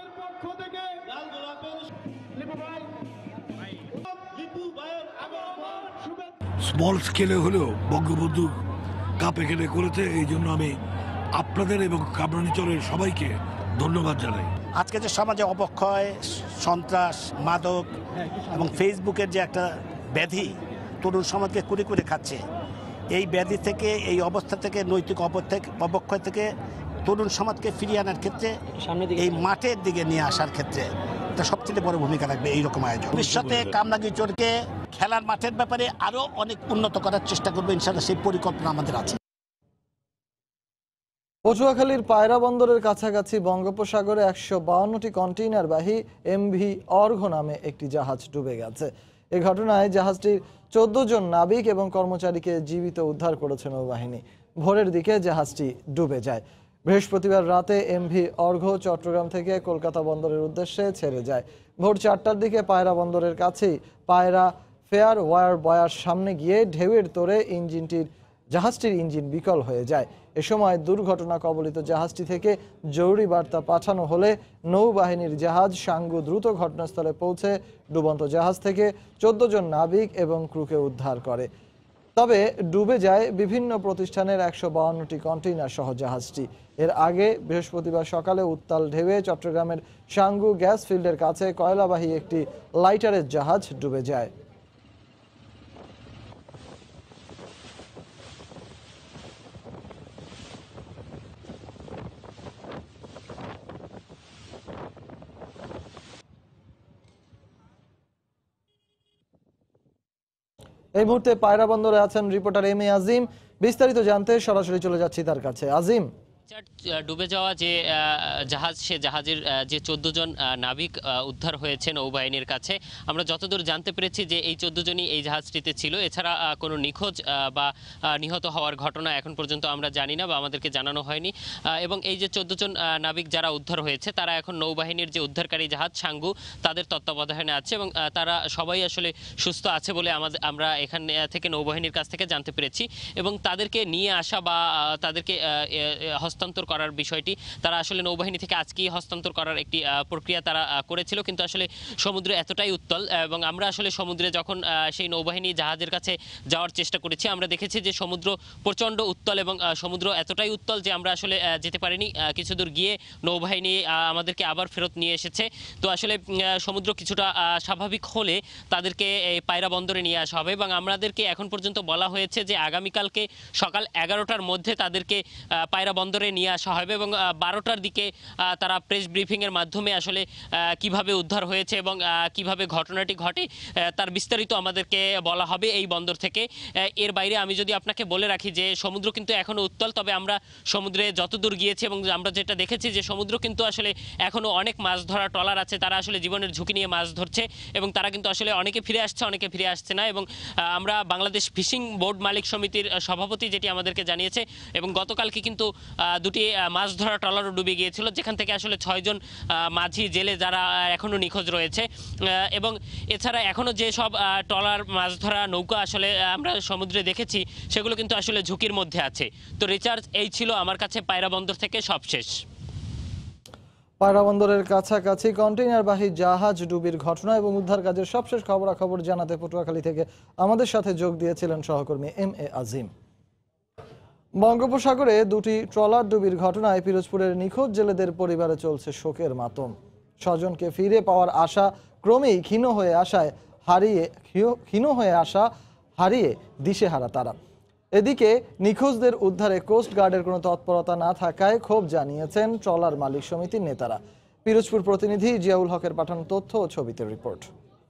স্মল স্কেলে হলেও বঙ্গবন্ধু কাপ এখানে করেছে, এই জন্য আমি আপনাদের এবং কামরাঙ্গীরচরের সবাইকে ধন্যবাদ জানাই। আজকে যে সমাজে অবক্ষয়, সন্ত্রাস, মাদক এবং ফেসবুকের যে একটা ব্যাধি তরুণ সমাজকে কুড়ি কুড়ি খাচ্ছে, এই ব্যাধি থেকে, এই অবস্থা থেকে, নৈতিক অবক্ষয় থেকে তরুণ সমাজকে ফিরিয়ে আনার ক্ষেত্রে এই মাঠের দিকে নিয়ে আসার ক্ষেত্রে এটা সবচেয়ে বড় ভূমিকা রাখবে এইরকম আয়োজন। ভবিষ্যতে কামরাঙ্গীরচরকে খেলার মাঠের ব্যাপারে আরো অনেক উন্নত করার চেষ্টা করবে ইনশাআল্লাহ, সেই পরিকল্পনা আমাদের আছে। পটুয়াখালীর পায়রা বন্দরের কাছাকাছি বঙ্গোপসাগরে একশো বাউন্নটি কন্টেইনারবাহী এমভি অর্ঘ নামে একটি জাহাজ ডুবে গেছে। এ ঘটনায় জাহাজটির চোদ্দ জন নাবিক এবং কর্মচারীকে জীবিত উদ্ধার করেছে নৌবাহিনী। ভোরের দিকে জাহাজটি ডুবে যায়। বৃহস্পতিবার রাতে এমভি অর্ঘ চট্টগ্রাম থেকে কলকাতা বন্দরের উদ্দেশ্যে ছেড়ে যায়। ভোর চারটার দিকে পায়রা বন্দরের কাছেই পায়রা ফেয়ার ওয়ার বয়ার সামনে গিয়ে ঢেউয়ের তোড়ে ইঞ্জিনটির জাহাজটির ইঞ্জিন বিকল হয়ে যায়। এ সময় দুর্ঘটনা কবলিত জাহাজটি থেকে জরুরি বার্তা পাঠানো হলে নৌবাহিনীর জাহাজ সাঙ্গু দ্রুত ঘটনাস্থলে পৌঁছে ডুবন্ত জাহাজ থেকে চোদ্দ জন নাবিক এবং ক্রুকে উদ্ধার করে। তবে ডুবে যায় বিভিন্ন প্রতিষ্ঠানের একশো বাউন্নটি কন্টেইনার সহ জাহাজটি। এর আগে বৃহস্পতিবার সকালে উত্তাল ঢেউয়ে চট্টগ্রামের সাঙ্গু গ্যাস ফিল্ডের কাছে কয়লাবাহী একটি লাইটারের জাহাজ ডুবে যায়। এই মুহূর্তে পায়রা বন্দরে আছেন রিপোর্টার এম এ আজিম। বিস্তারিত জানতে সরাসরি চলে যাচ্ছি তার কাছে। আজিম, ডুবে যাওয়া যে জাহাজ, সে জাহাজের যে চোদ্দ জন নাবিক উদ্ধার হয়েছে নৌবাহিনীর কাছে, আমরা যতদূর জানতে পেরেছি যে এই চোদ্দ জনই এই জাহাজটিতে ছিল। এছাড়া কোনো নিখোঁজ বা নিহত হওয়ার ঘটনা এখন পর্যন্ত আমরা জানি না বা আমাদেরকে জানানো হয়নি। এবং এই যে চোদ্দ জন নাবিক যারা উদ্ধার হয়েছে তারা এখন নৌবাহিনীর যে উদ্ধারকারী জাহাজ সাঙ্গু তাদের তত্ত্বাবধানে আছে এবং তারা সবাই আসলে সুস্থ আছে বলে আমাদের আমরা এখান থেকে নৌবাহিনীর কাছ থেকে জানতে পেরেছি। এবং তাদেরকে নিয়ে আসা বা তাদেরকে হস্তান্তর করার বিষয়টি তারা আসলে নৌবাহিনী থেকে আজকেই হস্তান্তর করার একটি প্রক্রিয়া তারা করেছিল, কিন্তু আসলে সমুদ্র এতটাই উত্তাল এবং আমরা আসলে সমুদ্রে যখন সেই নৌবাহিনী জাহাজের কাছে যাওয়ার চেষ্টা করেছি আমরা দেখেছি যে সমুদ্র প্রচণ্ড উত্তাল এবং সমুদ্র এতটাই উত্তাল যে আমরা আসলে যেতে পারিনি। কিছু দূর গিয়ে নৌবাহিনী আমাদেরকে আবার ফেরত নিয়ে এসেছে। তো আসলে সমুদ্র কিছুটা স্বাভাবিক হলে তাদেরকে এই পায়রা বন্দরে নিয়ে আসা হবে এবং আমাদেরকে এখন পর্যন্ত বলা হয়েছে যে আগামীকালকে সকাল এগারোটার মধ্যে তাদেরকে পায়রা বন্দরে নিয়ে আসা হবে এবং বারোটার দিকে তারা প্রেস ব্রিফিংয়ের মাধ্যমে আসলে কিভাবে উদ্ধার হয়েছে এবং কিভাবে ঘটনাটি ঘটে তার বিস্তারিত আমাদেরকে বলা হবে এই বন্দর থেকে। এর বাইরে আমি যদি আপনাকে বলে রাখি যে সমুদ্র কিন্তু এখনও উত্তাল, তবে আমরা সমুদ্রে যতদূর গিয়েছি এবং আমরা যেটা দেখেছি যে সমুদ্র কিন্তু আসলে এখনও অনেক মাছ ধরা ট্রলার আছে, তারা আসলে জীবনের ঝুঁকি নিয়ে মাছ ধরছে এবং তারা কিন্তু আসলে অনেকে ফিরে আসছে অনেকে ফিরে আসছে না। এবং আমরা বাংলাদেশ ফিশিং বোর্ড মালিক সমিতির সভাপতি যেটি আমাদেরকে জানিয়েছে এবং গতকালকে কিন্তু দুটি মাছ ধরা ট্রলারও ডুবে গিয়েছিল, যেখান থেকে আসলে ছয়জন মাঝি জেলে যারা এখনো নিখোঁজ রয়েছে। এবং এছাড়া এখনো যে সব ট্রলার মাছ ধরা নৌকা আসলে আমরা সমুদ্রে দেখেছি সেগুলো কিন্তু আসলে ঝুঁকির মধ্যে আছে। তো রিচার্জ এই ছিল আমার কাছে পায়রা বন্দর থেকে সবশেষ। পায়রা বন্দরের কাছাকাছি কন্টেইনারবাহী জাহাজ ডুবির ঘটনা এবং উদ্ধার কাজের সবশেষ খবরাখবর জানাতে পটুয়াখালী থেকে আমাদের সাথে যোগ দিয়েছিলেন সহকর্মী এম এ আজিম। বঙ্গোপসাগরে দুটি ট্রলার ডুবির ঘটনায় পিরোজপুরের নিখোঁজ জেলেদের পরিবারে চলছে শোকের মাতম। স্বজনকে ফিরে পাওয়ার আশা ক্রমেই ক্ষীণ হয়ে আসায় হারিয়ে ক্ষীণ হয়ে আসা হারিয়ে দিশেহারা তারা। এদিকে নিখোঁজদের উদ্ধারে কোস্ট গার্ডের কোনো তৎপরতা না থাকায় ক্ষোভ জানিয়েছেন ট্রলার মালিক সমিতির নেতারা। পিরোজপুর প্রতিনিধি জিয়াউল হকের পাঠানো তথ্য ও ছবিতে রিপোর্ট।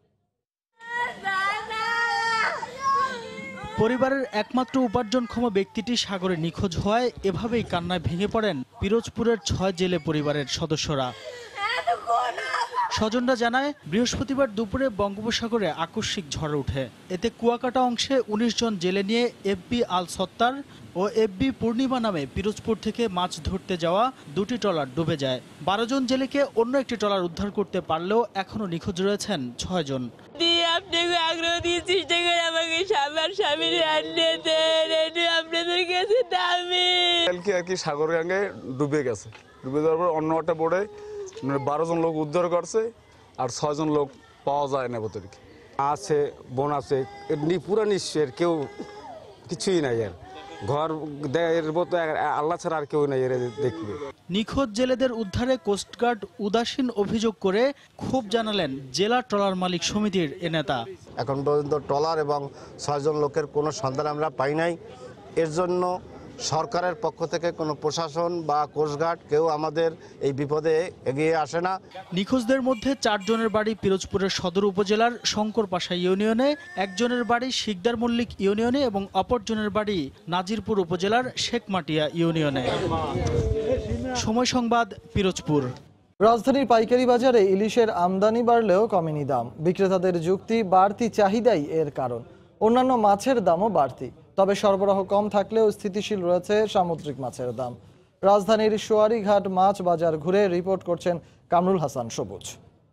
পরিবারের একমাত্র উপার্জনক্ষম ব্যক্তিটি সাগরে নিখোঁজ হওয়ায় এভাবেই কান্নায় ভেঙে পড়েন পিরোজপুরের ছয় জেলে পরিবারের সদস্যরা। স্বজনরা জানায় বৃহস্পতিবার দুপুরে বঙ্গোপসাগরে আকস্মিক ঝড় ওঠে। এতে কুয়াকাটা অংশে উনিশ জন জেলে নিয়ে এফবি আল সত্তার ও এফবি পূর্ণিমা নামে পিরোজপুর থেকে মাছ ধরতে যাওয়া দুটি ট্রলার ডুবে যায়। বারো জন জেলেকে অন্য একটি ট্রলার উদ্ধার করতে পারলেও এখনো নিখোঁজ রয়েছেন ছয় জন। আপনাকে আগ্রহ দিয়ে চেষ্টা করে আমাকে আমার স্বামীর আপনাদের কাছে দামি আর কি সাগর গাঙ্গে ডুবে গেছে। ডুবে যাওয়ার পর অন্য একটা বোর্ডে বারো জন লোক উদ্ধার করছে আর ছয় জন লোক পাওয়া যায় না ভেতরকে। আছে বোন আছে পুরা নিশ্চয়ের কেউ কিছুই নাই, আর ঘর এর মতো আল্লাহ ছাড়া আর কেউ নাই এর দেখবে। নিখোঁজ জেলেদের উদ্ধারে কোস্টগার্ড উদাসীন অভিযোগ করে ক্ষোভ জানালেন জেলা ট্রলার মালিক সমিতির এ নেতা। এখন পর্যন্ত ট্রলার এবং ছয়জন লোকের কোনো সন্ধান আমরা পাই নাই। এর জন্য সরকারের পক্ষ থেকে কোনো প্রশাসন বা কোস্টগার্ড কেউ আমাদের এই বিপদে এগিয়ে আসে না। নিখোঁজদের মধ্যে চারজনের বাড়ি পিরোজপুরের সদর উপজেলার শঙ্করপাশা ইউনিয়নে, একজনের বাড়ি শিকদার মল্লিক ইউনিয়নে এবং অপরজনের বাড়ি নাজিরপুর উপজেলার শেখমাটিয়া ইউনিয়নে। সময় সংবাদ, পিরোজপুর। রাজধানীর পাইকারি বাজারে ইলিশের আমদানি বাড়লেও কমেনি দাম। বিক্রেতাদের যুক্তি, বাড়তি চাহিদাই এর কারণ। অন্যান্য মাছের দামও বাড়তি, তবে সরবরাহ কম থাকলেও স্থিতিশীল রয়েছে সামুদ্রিক মাছের দাম। রাজধানীর সোয়ারিঘাট মাছ বাজার ঘুরে রিপোর্ট করছেন কামরুল হাসান সবুজ।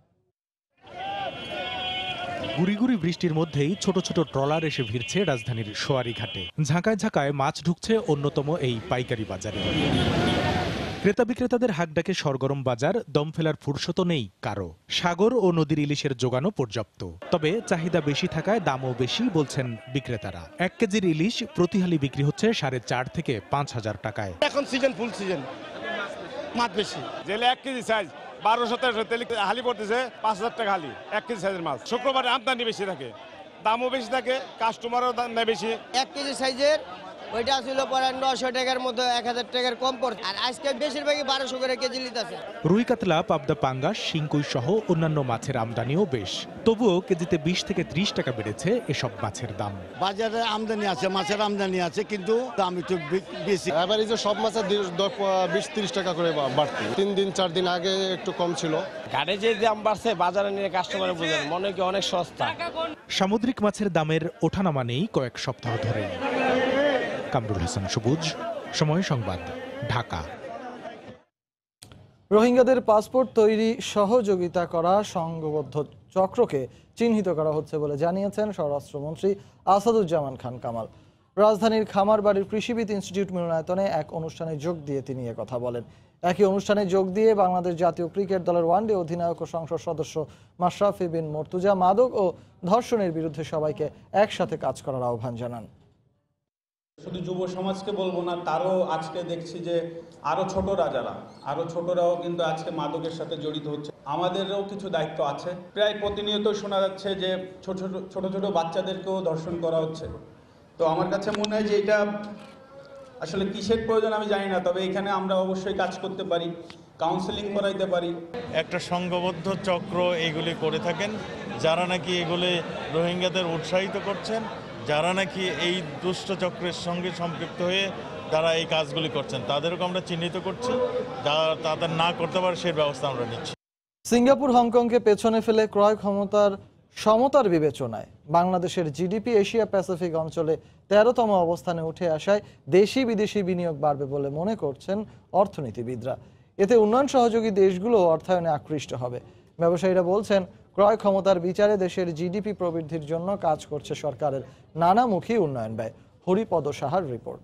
গুড়ি গুড়ি বৃষ্টির মধ্যেই ছোট ছোট ট্রলার এসে ভিড়ছে রাজধানীর সোয়ারিঘাটে। ঝাঁকায় ঝাঁকায় মাছ ঢুকছে অন্যতম এই পাইকারি বাজারে। ক্রেতা বিক্রেতাদের হাকডাকে সরগরম বাজার, দম ফেলার ফুরসত নেই কারো। সাগর ও নদীর ইলিশের যোগানও পর্যাপ্ত, তবে চাহিদা বেশি থাকায় দামও বেশি বলছেন বিক্রেতারা। এক কেজির ইলিশ প্রতিহালি বিক্রি হচ্ছে সাড়ে চার থেকে পাঁচ হাজার টাকায়। এখন সিজন ফুল সিজন, মাছ বেশি। জেলে এক কেজি সাইজ বারোশো তেরোশো তেল হালি পড়তেছে পাঁচ হাজার টাকা হালি এক কেজি সাইজের মাছ। শুক্রবারে আমদানি বেশি থাকে, দামও বেশি থাকে, কাস্টমারও দাম নেয় বেশি। এক কেজি সাইজের ওইটা ছিল পরে নশো টাকার মতো এক হাজার টাকার কম পড়ছে, আর আজকে বেশিরভাগই বারোশো করে কেজি নিতেছে। রুই কাতলা, পাবদা, পাঙ্গাস, শিংকুই সহ অন্যান্য মাছের আমদানিও বেশ, তবুও কেজিতে বিশ থেকে ত্রিশ টাকা বেড়েছে এসব মাছের দাম। বাজারে আমদানি আছে, মাছের আমদানি আছে, কিন্তু দাম একটু বেশি। এবার এই যে সব মাছের বিশ তিরিশ টাকা করে বাড়তি। তিন দিন চার দিন আগে একটু কম ছিল। ঘাটে যে দাম বাড়ছে বাজারে নিয়ে কাস্টমার বুঝেন মনে কি অনেক সস্তা। সামুদ্রিক মাছের দামের ওঠানামা নেই কয়েক সপ্তাহ ধরে। কামরুল হাসান সবুজ, সময় সংবাদ, ঢাকা। রোহিঙ্গাদের পাসপোর্ট তৈরি সহযোগিতা করা সংঘবদ্ধ চক্রকে চিহ্নিত করা হচ্ছে বলে জানিয়েছেন স্বরাষ্ট্রমন্ত্রী আসাদুজ্জামান খান কামাল। রাজধানীর খামারবাড়ির কৃষিবিদ ইনস্টিটিউট মিলনায়তনে এক অনুষ্ঠানে যোগ দিয়ে তিনি কথা বলেন। একই অনুষ্ঠানে যোগ দিয়ে বাংলাদেশ জাতীয় ক্রিকেট দলের ওয়ানডে অধিনায়ক ও সংসদ সদস্য মাশরাফি বিন মর্তুজা মাদক ও ধর্ষণের বিরুদ্ধে সবাইকে একসাথে কাজ করার আহ্বান জানান। শুধু যুব সমাজকে বলবো না, তারও আজকে দেখছি যে আরও ছোটরা যারা আরও ছোটরাও কিন্তু আজকে মাদকের সাথে জড়িত হচ্ছে। আমাদেরও কিছু দায়িত্ব আছে। প্রায় প্রতিনিয়ত শোনা যাচ্ছে যে ছোট ছোট ছোট ছোট বাচ্চাদেরকেও ধর্ষণ করা হচ্ছে। তো আমার কাছে মনে হয় যে এটা আসলে কিসের প্রয়োজন আমি জানি না, তবে এখানে আমরা অবশ্যই কাজ করতে পারি, কাউন্সেলিং করাইতে পারি। একটা সংঘবদ্ধ চক্র এগুলি করে থাকেন, যারা নাকি এগুলি রোহিঙ্গাদের উৎসাহিত করছেন, যারা নাকি এই দুষ্ট চক্রের সঙ্গে সম্পৃক্ত হয়ে যারা এই কাজগুলি করছেন তাদেরকে আমরা চিহ্নিত করছি, যারা তাদের না করতে পারে সেই ব্যবস্থা আমরা নিচ্ছি। সিঙ্গাপুর হংকংকে পেছনে ফেলে ক্রয় ক্ষমতার সমতার বিবেচনায় বাংলাদেশের জিডিপি এশিয়া প্যাসিফিক অঞ্চলে তেরোতম অবস্থানে উঠে আসায় দেশি বিদেশি বিনিয়োগ বাড়বে বলে মনে করছেন অর্থনীতিবিদরা। এতে উন্নয়ন সহযোগী দেশগুলো অর্থায়নে আকৃষ্ট হবে। ব্যবসায়ীরা বলছেন, ক্রয় ক্ষমতার বিচারে দেশের জিডিপি প্রবৃদ্ধির জন্য কাজ করছে সরকারের নানামুখী উন্নয়ন ব্যয়। হরিপদ সাহার রিপোর্ট।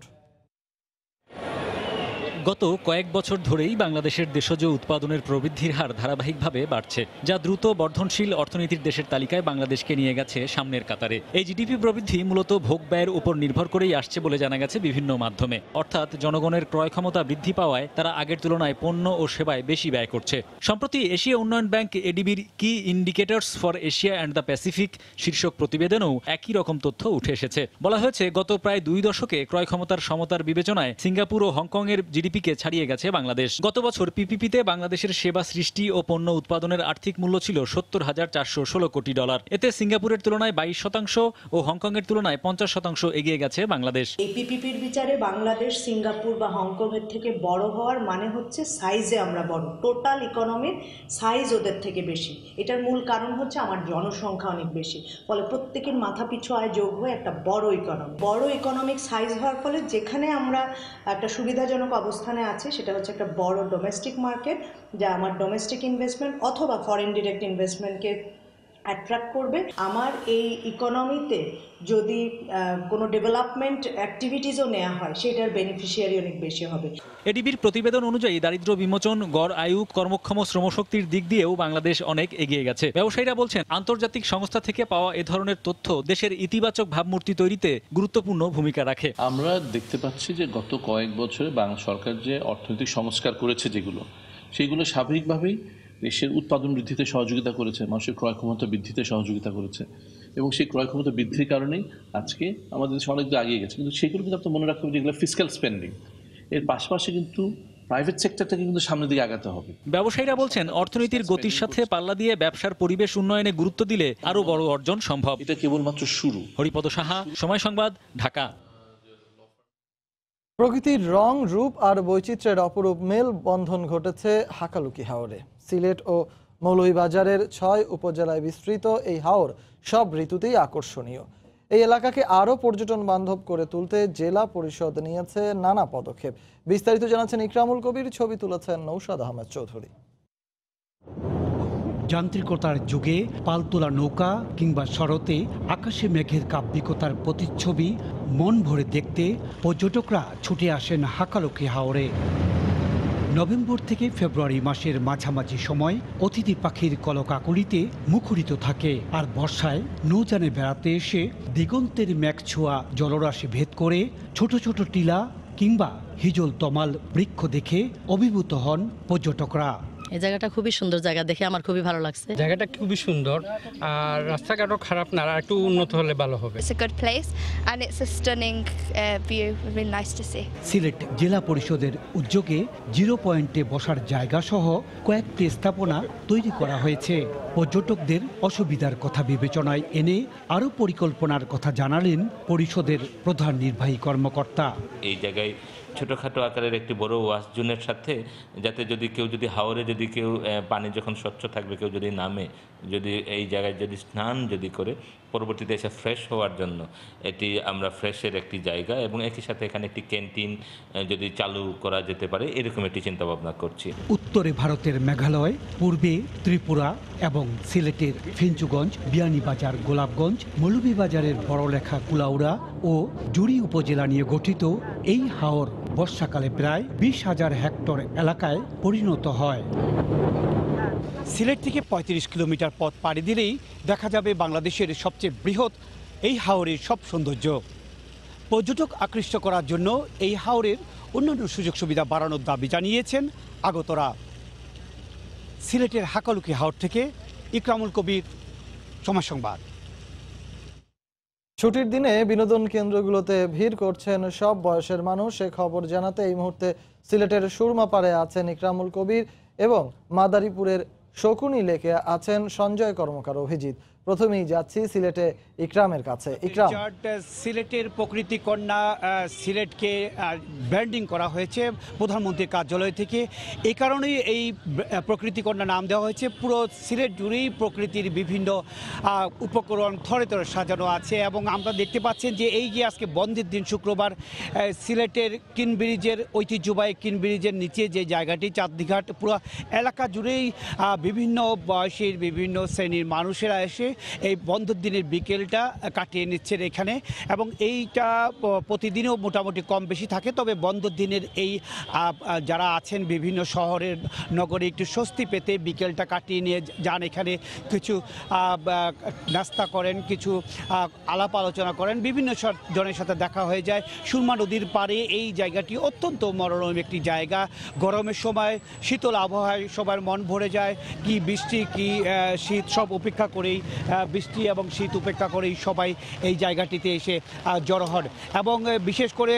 গত কয়েক বছর ধরেই বাংলাদেশের দেশজ উৎপাদনের প্রবৃদ্ধির হার ধারাবাহিকভাবে বাড়ছে, যা দ্রুত বর্ধনশীল অর্থনীতির দেশের তালিকায় বাংলাদেশকে নিয়ে গেছে সামনের কাতারে। এই জিডিপি প্রবৃদ্ধি মূলত ভোগ ব্যয়ের উপর নির্ভর করেই আসছে বলে জানা গেছে বিভিন্ন মাধ্যমে। অর্থাৎ জনগণের ক্রয় ক্ষমতা বৃদ্ধি পাওয়ায় তারা আগের তুলনায় পণ্য ও সেবায় বেশি ব্যয় করছে। সম্প্রতি এশিয়া উন্নয়ন ব্যাংক এডিবির key indicators for Asia and the Pacific শীর্ষক প্রতিবেদনেও একই রকম তথ্য উঠে এসেছে। বলা হয়েছে, গত প্রায় দুই দশকে ক্রয় ক্ষমতার সমতার বিবেচনায় সিঙ্গাপুর ও হংকংয়ের জিডিপি কে ছাড়িয়ে গেছে বাংলাদেশ। গত বছর পিপিপিতে বাংলাদেশের সেবা সৃষ্টি ও পণ্য উৎপাদনের আর্থিক মূল্য ছিল সত্তর হাজার চারশো ষোলো কোটি ডলার। এতে সিঙ্গাপুরের তুলনায় বাইশ শতাংশ ও হংকংয়ের তুলনায় পঞ্চাশ শতাংশ এগিয়ে গেছে বাংলাদেশ। এই পিপিপির বিচারে বাংলাদেশ সিঙ্গাপুর বা হংকং এর থেকে বড় হওয়ার মানে হচ্ছে সাইজে আমরা বড়, টোটাল ইকোনমির সাইজ ওদের থেকে বেশি। এটার মূল কারণ হচ্ছে আমার জনসংখ্যা অনেক বেশি, ফলে প্রত্যেকের মাথা পিছু আয় যোগ হয়ে একটা বড় ইকোনমি। বড় ইকোনমিক সাইজ হওয়ার ফলে যেখানে আমরা একটা সুবিধাজনক অবস্থানে আছে সেটা হচ্ছে একটা বড় ডোমেস্টিক মার্কেট, যা আমার ডোমেস্টিক ইনভেস্টমেন্ট অথবা ফরেন ডিরেক্ট ইনভেস্টমেন্টকে অ্যাট্রাক্ট করবে। আমার এই ইকোনমিতে যদি কোনো ডেভেলপমেন্ট অ্যাক্টিভিটিসও নেওয়া হয়, সেটার বেনিফিশিয়ারি অনেক বেশি হবে। এডিবির প্রতিবেদন অনুযায়ী দারিদ্র্য বিমোচন, গড় আয়ু, কর্মক্ষম শ্রমশক্তির দিক দিয়েও বাংলাদেশ অনেক এগিয়ে গেছে। ব্যবসায়ীরা বলছেন, আন্তর্জাতিক সংস্থা থেকে পাওয়া এ ধরনের তথ্য দেশের ইতিবাচক ভাবমূর্তি তৈরিতে গুরুত্বপূর্ণ ভূমিকা রাখে। আমরা দেখতে পাচ্ছি যে গত কয়েক বছরে বাংলা সরকার যে অর্থনৈতিক সংস্কার করেছে, যেগুলো সেগুলো স্বাভাবিকভাবেই দেশের উৎপাদন বৃদ্ধিতে সহযোগিতা করেছে, মানুষের ক্রয় ক্ষমতা বৃদ্ধিতে সহযোগিতা করেছে, এবং সেই ক্রয় ক্ষমতা বৃদ্ধির কারণেই আজকে আমাদের দেশ অনেক দূর এগিয়ে গেছে। কিন্তু সেগুলো কিন্তু আপনার মনে রাখতে হবে, যেগুলো ফিসক্যাল স্পেন্ডিং, এর পাশাপাশি কিন্তু প্রাইভেট সেক্টরটাকে কিন্তু সামনের দিকে আগাতে হবে। ব্যবসায়ীরা বলছেন, অর্থনীতির গতির সাথে পাল্লা দিয়ে ব্যবসার পরিবেশ উন্নয়নে গুরুত্ব দিলে আরো বড় অর্জন সম্ভব। এটা কেবলমাত্র শুরু। হরিপদ সাহা, সময় সংবাদ, ঢাকা। প্রকৃতির রং, রূপ আর বৈচিত্র্যের অপরূপ মেল বন্ধন ঘটেছে হাকালুকি হাওরে। সিলেট ও মৌলভীবাজারের ছয় উপজেলায় বিস্তৃত এই হাওর সব ঋতুতেই আকর্ষণীয়। এই এলাকাকে আরও পর্যটন বান্ধব করে তুলতে জেলা পরিষদ নিয়েছে নানা পদক্ষেপ। বিস্তারিত জানাচ্ছেন ইকরামুল কবির, ছবি তুলেছেন নৌশাদ আহমেদ চৌধুরী। যান্ত্রিকতার যুগে পালতোলা নৌকা কিংবা শরতে আকাশে মেঘের কাব্যিকতার প্রতিচ্ছবি মন ভরে দেখতে পর্যটকরা ছুটে আসেন হাকালুকি হাওরে। নভেম্বর থেকে ফেব্রুয়ারি মাসের মাঝামাঝি সময় অতিথি পাখির কলকাকলিতে মুখরিত থাকে, আর বর্ষায় নৌযানে বেড়াতে এসে দিগন্তের মেঘ ছোঁয়া জলরাশি ভেদ করে ছোট ছোট টিলা কিংবা হিজল তমাল বৃক্ষ দেখে অভিভূত হন পর্যটকরা। এই জায়গাটা খুবই সুন্দর জায়গা, দেখে আমার খুবই ভালো লাগছে। জায়গাটা খুবই সুন্দর, আর রাস্তাঘাটও খারাপ না, আর একটু উন্নত হলে ভালো হবে। It's a good place and it's a stunning uh, view, really nice to see. Sylhet জেলা পরিষদের উদ্যোগে জিরো পয়েন্টে বসার জায়গা সহ কয়েকটি স্থাপনা তৈরি করা হয়েছে। পর্যটকদের অসুবিধার কথা বিবেচনায় এনে আরও পরিকল্পনার কথা জানালেন পরিষদের প্রধান নির্বাহী কর্মকর্তা। এই জায়গায় ছোটোখাটো আকারের একটি বড় ওয়াশ জোনের সাথে, যাতে যদি কেউ যদি হাওরে যদি কেউ পানি যখন স্বচ্ছ থাকবে, কেউ যদি নামে, যদি এই জায়গায় যদি স্নান যদি করে পরবর্তীতে এসে ফ্রেশ হওয়ার জন্য এটি আমরা ফ্রেশের একটি জায়গা, এবং একই সাথে এখানে একটি ক্যান্টিন যদি চালু করা যেতে পারে, এরকম একটি চিন্তাভাবনা করছি। উত্তরে ভারতের মেঘালয়, পূর্বে ত্রিপুরা এবং সিলেটের ফেঞ্চুগঞ্জ, বিয়ানীবাজার, গোলাপগঞ্জ, মৌলভীবাজারের বড়লেখা, কুলাউড়া ও জুড়ি উপজেলা নিয়ে গঠিত এই হাওর বর্ষাকালে প্রায় বিশ হাজার হেক্টর এলাকায় পরিণত হয়। সিলেট থেকে পঁয়ত্রিশ কিলোমিটার পথ পাড়ি দিলেই দেখা যাবে বাংলাদেশের সবচেয়ে বৃহৎ এই হাওরের সব সৌন্দর্য। পর্যটক আকৃষ্ট করার জন্য এই হাওরের অন্যান্য সুযোগ সুবিধা বাড়ানোর দাবি জানিয়েছেন আগতরা। সিলেটের হাকালুকি হাওর থেকে ইকরামুল কবির, সময় সংবাদ। ছুটির দিনে বিনোদন কেন্দ্রগুলোতে ভিড় করছেন সব বয়সের মানুষ। এ খবর জানাতে এই মুহূর্তে সিলেটের সুরমাপাড়ে আছেন ইকরামুল কবির এবং মাদারীপুরের শকুনি লেকে আছেন সঞ্জয় কর্মকার অভিজিৎ। প্রথমেই যাচ্ছি সিলেটে ইকরামের কাছে। ইকরাম, সিলেটের প্রকৃতি কন্যা সিলেটকে ব্র্যান্ডিং করা হয়েছে প্রধানমন্ত্রীর কার্যালয় থেকে। এই কারণেই এই প্রকৃতি কন্যা নাম দেওয়া হয়েছে। পুরো সিলেট জুড়েই প্রকৃতির বিভিন্ন উপকরণ থরে থরে সাজানো আছে এবং আমরা দেখতে পাচ্ছেন যে এই যে আজকে বন্ধের দিন শুক্রবার, সিলেটের কিন ব্রিজের ঐতিহ্যবাহী কিন ব্রিজের নিচে যে জায়গাটি চাঁদনীঘাট, পুরো এলাকা জুড়েই বিভিন্ন বয়সের বিভিন্ন শ্রেণীর মানুষেরা এসে এই বন্ধের দিনের বিকেলটা কাটিয়ে নিচ্ছেন এখানে এবং এইটা প্রতিদিনও মোটামুটি কম বেশি থাকে। তবে বন্ধের দিনের এই যারা আছেন বিভিন্ন শহরের নগরে একটু স্বস্তি পেতে বিকেলটা কাটিয়ে নিয়ে যান, এখানে কিছু নাস্তা করেন, কিছু আলাপ আলোচনা করেন, বিভিন্ন জনের সাথে দেখা হয়ে যায়। সুরমা নদীর পাড়ে এই জায়গাটি অত্যন্ত মনোরম একটি জায়গা। গরমের সময় শীতল আবহাওয়ায় সবার মন ভরে যায়। কি বৃষ্টি কি শীত সব উপেক্ষা করেই, বৃষ্টি এবং শীত উপেক্ষা করেই সবাই এই জায়গাটিতে এসে জড়ো হন এবং বিশেষ করে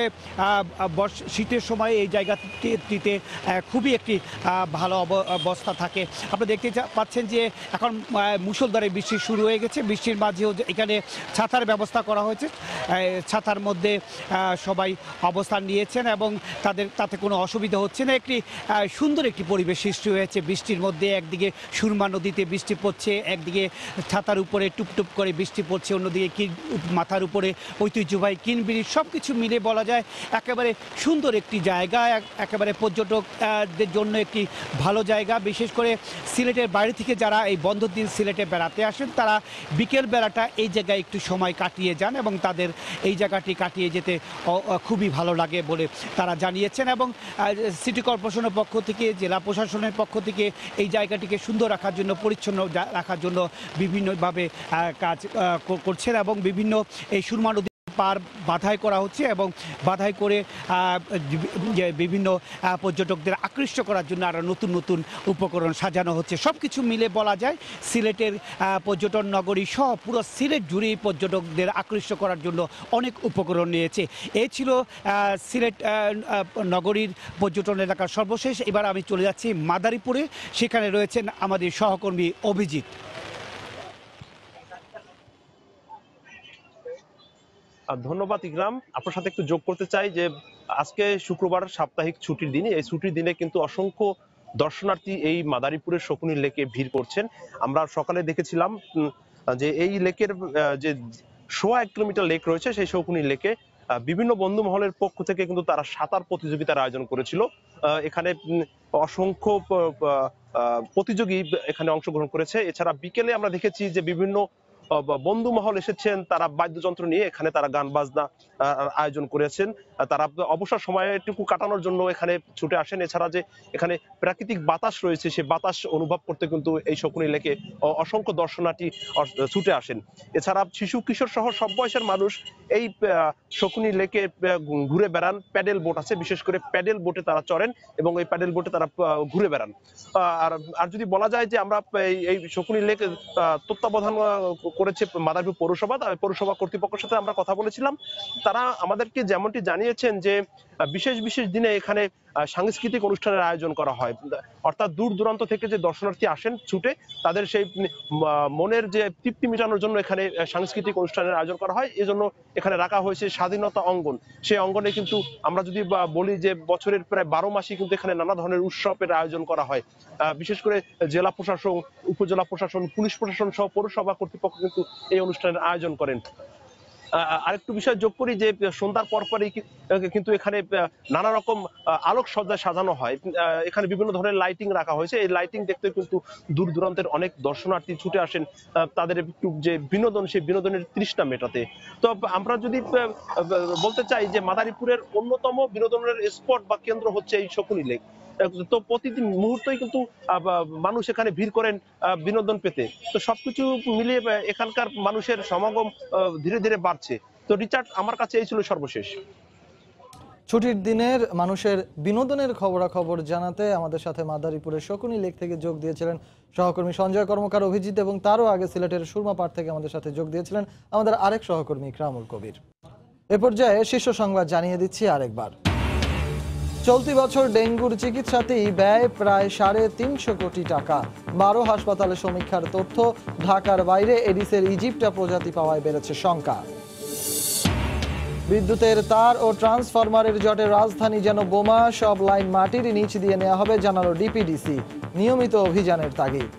শীতের সময় এই জায়গাটিতে খুবই একটি ভালো অবস্থা থাকে। আপনারা দেখতে পাচ্ছেন যে এখন মুষলধারে বৃষ্টি শুরু হয়ে গেছে। বৃষ্টির মাঝেও এখানে ছাতার ব্যবস্থা করা হয়েছে। ছাতার মধ্যে সবাই অবস্থান নিয়েছেন এবং তাদের তাতে কোনো অসুবিধা হচ্ছে না। একটি সুন্দর একটি পরিবেশ সৃষ্টি হয়েছে বৃষ্টির মধ্যে। একদিকে সুরমা নদীতে বৃষ্টি পড়ছে, একদিকে ছাতার উপরে টুপটুপ করে বৃষ্টি পড়ছে, অন্যদিকে কিন মাথার উপরে ঐতিহ্যবাহী কিন ব্রিজ। সব কিছু মিলে বলা যায় একেবারে সুন্দর একটি জায়গা, একেবারে পর্যটকদের জন্য একটি ভালো জায়গা। বিশেষ করে সিলেটের বাইরে থেকে যারা এই বন্ধের দিন সিলেটে বেড়াতে আসেন তারা বিকেল বেলাটা এই জায়গায় একটু সময় কাটিয়ে যান এবং তাদের এই জায়গাটি কাটিয়ে যেতে খুবই ভালো লাগে বলে তারা জানিয়েছেন এবং সিটি কর্পোরেশনের পক্ষ থেকে, জেলা প্রশাসনের পক্ষ থেকে এই জায়গাটিকে সুন্দর রাখার জন্য, পরিচ্ছন্ন রাখার জন্য বিভিন্নভাবে কাজ করছেন এবং বিভিন্ন এই সুরমা নদী পার বাধাই করা হচ্ছে এবং বাধাই করে বিভিন্ন পর্যটকদের আকৃষ্ট করার জন্য আরও নতুন নতুন উপকরণ সাজানো হচ্ছে। সব কিছু মিলে বলা যায় সিলেটের পর্যটন নগরী সহ পুরো সিলেট জুড়েই পর্যটকদের আকৃষ্ট করার জন্য অনেক উপকরণ নিয়েছে। এ ছিল সিলেট নগরীর পর্যটন এলাকার সর্বশেষ। এবার আমি চলে যাচ্ছি মাদারীপুরে, সেখানে রয়েছেন আমাদের সহকর্মী অভিজিৎ। ধন্যবাদ ইকরাম। আপনার সাথে একটু যোগ করতে চাই যে আজকে শুক্রবার সাপ্তাহিক ছুটির দিনে, এই ছুটির দিনে কিন্তু অসংখ্য দর্শনার্থী এই মাদারীপুরের শকুনি লেকে ভিড় করছেন। আমরা সকালে দেখেছিলাম যে এই লেকের যে সোয়া এক কিলোমিটার লেক রয়েছে, সেই শকুনি লেকে বিভিন্ন বন্ধু মহলের পক্ষ থেকে কিন্তু তারা সাঁতার প্রতিযোগিতার আয়োজন করেছিল। এখানে অসংখ্য প্রতিযোগী এখানে অংশগ্রহণ করেছে। এছাড়া বিকেলে আমরা দেখেছি যে বিভিন্ন বন্ধু মহল এসেছেন, তারা বাদ্যযন্ত্র নিয়ে এখানে তারা গান বাজনা আয়োজন করেছেন। তারা অবসর সময়টুকু কাটানোর জন্য এখানে ছুটে আসেন। এছাড়া যে এখানে প্রাকৃতিক বাতাস রয়েছে, সেই বাতাস অনুভব করতে কিন্তু এই শকুনি লেকে অসংখ্য দর্শনার্থী ছুটে আসেন। এছাড়া শিশু কিশোর সহ সব বয়সের মানুষ এই শকুনি লেকে ঘুরে বেড়ান। প্যাডেল বোট আছে, বিশেষ করে প্যাডেল বোটে তারা চড়েন এবং এই প্যাডেল বোটে তারা ঘুরে বেড়ান। আর আর যদি বলা যায় যে আমরা এই শকুনি লেক তত্ত্বাবধান করেছে মাদারীপুর পৌরসভা, পৌরসভা কর্তৃপক্ষের সাথে আমরা কথা বলেছিলাম। তারা আমাদেরকে যেমনটি জানিয়েছেন যে বিশেষ বিশেষ দিনে এখানে সাংস্কৃতিক অনুষ্ঠানের আয়োজন করা হয়, অর্থাৎ দূর দূরান্ত থেকে যে দর্শনার্থী আসেন ছুটে, তাদের সেই মনের যে তৃপ্তি মেটানোর জন্য এখানে সাংস্কৃতিক অনুষ্ঠানের আয়োজন করা হয়। এজন্য এখানে রাখা হয়েছে স্বাধীনতা অঙ্গন। সেই অঙ্গনে কিন্তু আমরা যদি বলি যে বছরের প্রায় বারো মাসই কিন্তু এখানে নানা ধরনের উৎসবের আয়োজন করা হয়। বিশেষ করে জেলা প্রশাসন, উপজেলা প্রশাসন, পুলিশ প্রশাসন সহ পৌরসভা কর্তৃপক্ষ কিন্তু এই অনুষ্ঠানের আয়োজন করেন। আরেকটু বিষয় যোগ করি যে সন্ধ্যার পরপরই কিন্তু এখানে নানা রকম আলোকসজ্জা সাজানো হয়। এখানে বিভিন্ন ধরনের লাইটিং রাখা হয়েছে। এই লাইটিং দেখতে কিন্তু দূর দূরান্তের অনেক দর্শনার্থী ছুটে আসেন তাদের একটু যে বিনোদন, সেই বিনোদনের তৃষ্ণা মেটাতে। তো আমরা যদি বলতে চাই যে মাদারীপুরের অন্যতম বিনোদনের স্পট বা কেন্দ্র হচ্ছে এই শকুনি লেক। তো প্রতিদিন মুহূর্তেই কিন্তু মানুষ এখানে ভিড় করেন বিনোদন পেতে। তো সবকিছু মিলিয়ে এখানকার মানুষের সমাগম ধীরে ধীরে বাড়ছে। তো রিচার্ড, আমার কাছে এই ছিল সর্বশেষ। ছুটির দিনের মানুষের বিনোদনের খবরাখবর জানাতে আমাদের সাথে মাদারীপুরের শকুনি লেক থেকে যোগ দিয়েছিলেন সহকর্মী সঞ্জয় কর্মকার অভিজিৎ, এবং তারও আগে সিলেটের সুরমা পাড় থেকে আমাদের সাথে যোগ দিয়েছিলেন আমাদের আরেক সহকর্মী ইকরামুল কবির। এ পর্যায়ে শীর্ষ সংবাদ জানিয়ে দিচ্ছি আরেকবার। চলতি বছর ডেঙ্গুর চিকিৎসাতেই ব্যয় প্রায় সাড়ে তিনশো কোটি টাকা। বারো হাসপাতালে সমীক্ষার তথ্য। ঢাকার বাইরে এডিসের ইজিপ্টা প্রজাতি পাওয়ায় বেড়েছে শঙ্কা। বিদ্যুতের তার ও ট্রান্সফরমারের জটে রাজধানী যেন বোমা, সব লাইন মাটির নিচ দিয়ে নেওয়া হবে জানালো ডিপিডিসি। নিয়মিত অভিযানের তাগিদ।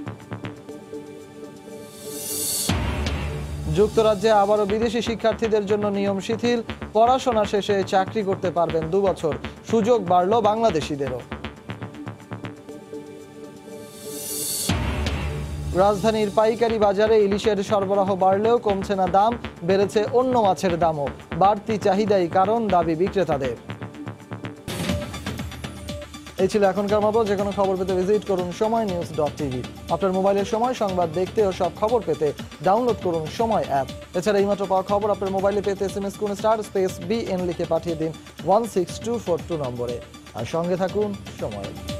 যুক্তরাজ্যে আবারও বিদেশি শিক্ষার্থীদের জন্য নিয়ম শিথিল। পড়াশোনা শেষে চাকরি করতে পারবেন দু বছর। সুযোগ বাড়ল বাংলাদেশিদেরও। রাজধানীর পাইকারি বাজারে ইলিশের সরবরাহ বাড়লেও কমছে না দাম, বেড়েছে অন্য মাছের দামও। বাড়তি চাহিদাই কারণ, দাবি বিক্রেতাদের। এই ছিল এখনকার মতো। যে কোনো খবর পেতে ভিজিট করুন সময় নিউজ ডট টিভি। আপনার মোবাইলের সময় সংবাদ দেখতে ও সব খবর পেতে ডাউনলোড করুন সময় অ্যাপ। এছাড়া এইমাত্র পাওয়া খবর আপনার মোবাইলে পেতে এস এম এস করুন স্টার স্পেস বি এন লিখে পাঠিয়ে দিন one six two four two নম্বরে। আর সঙ্গে থাকুন সময়।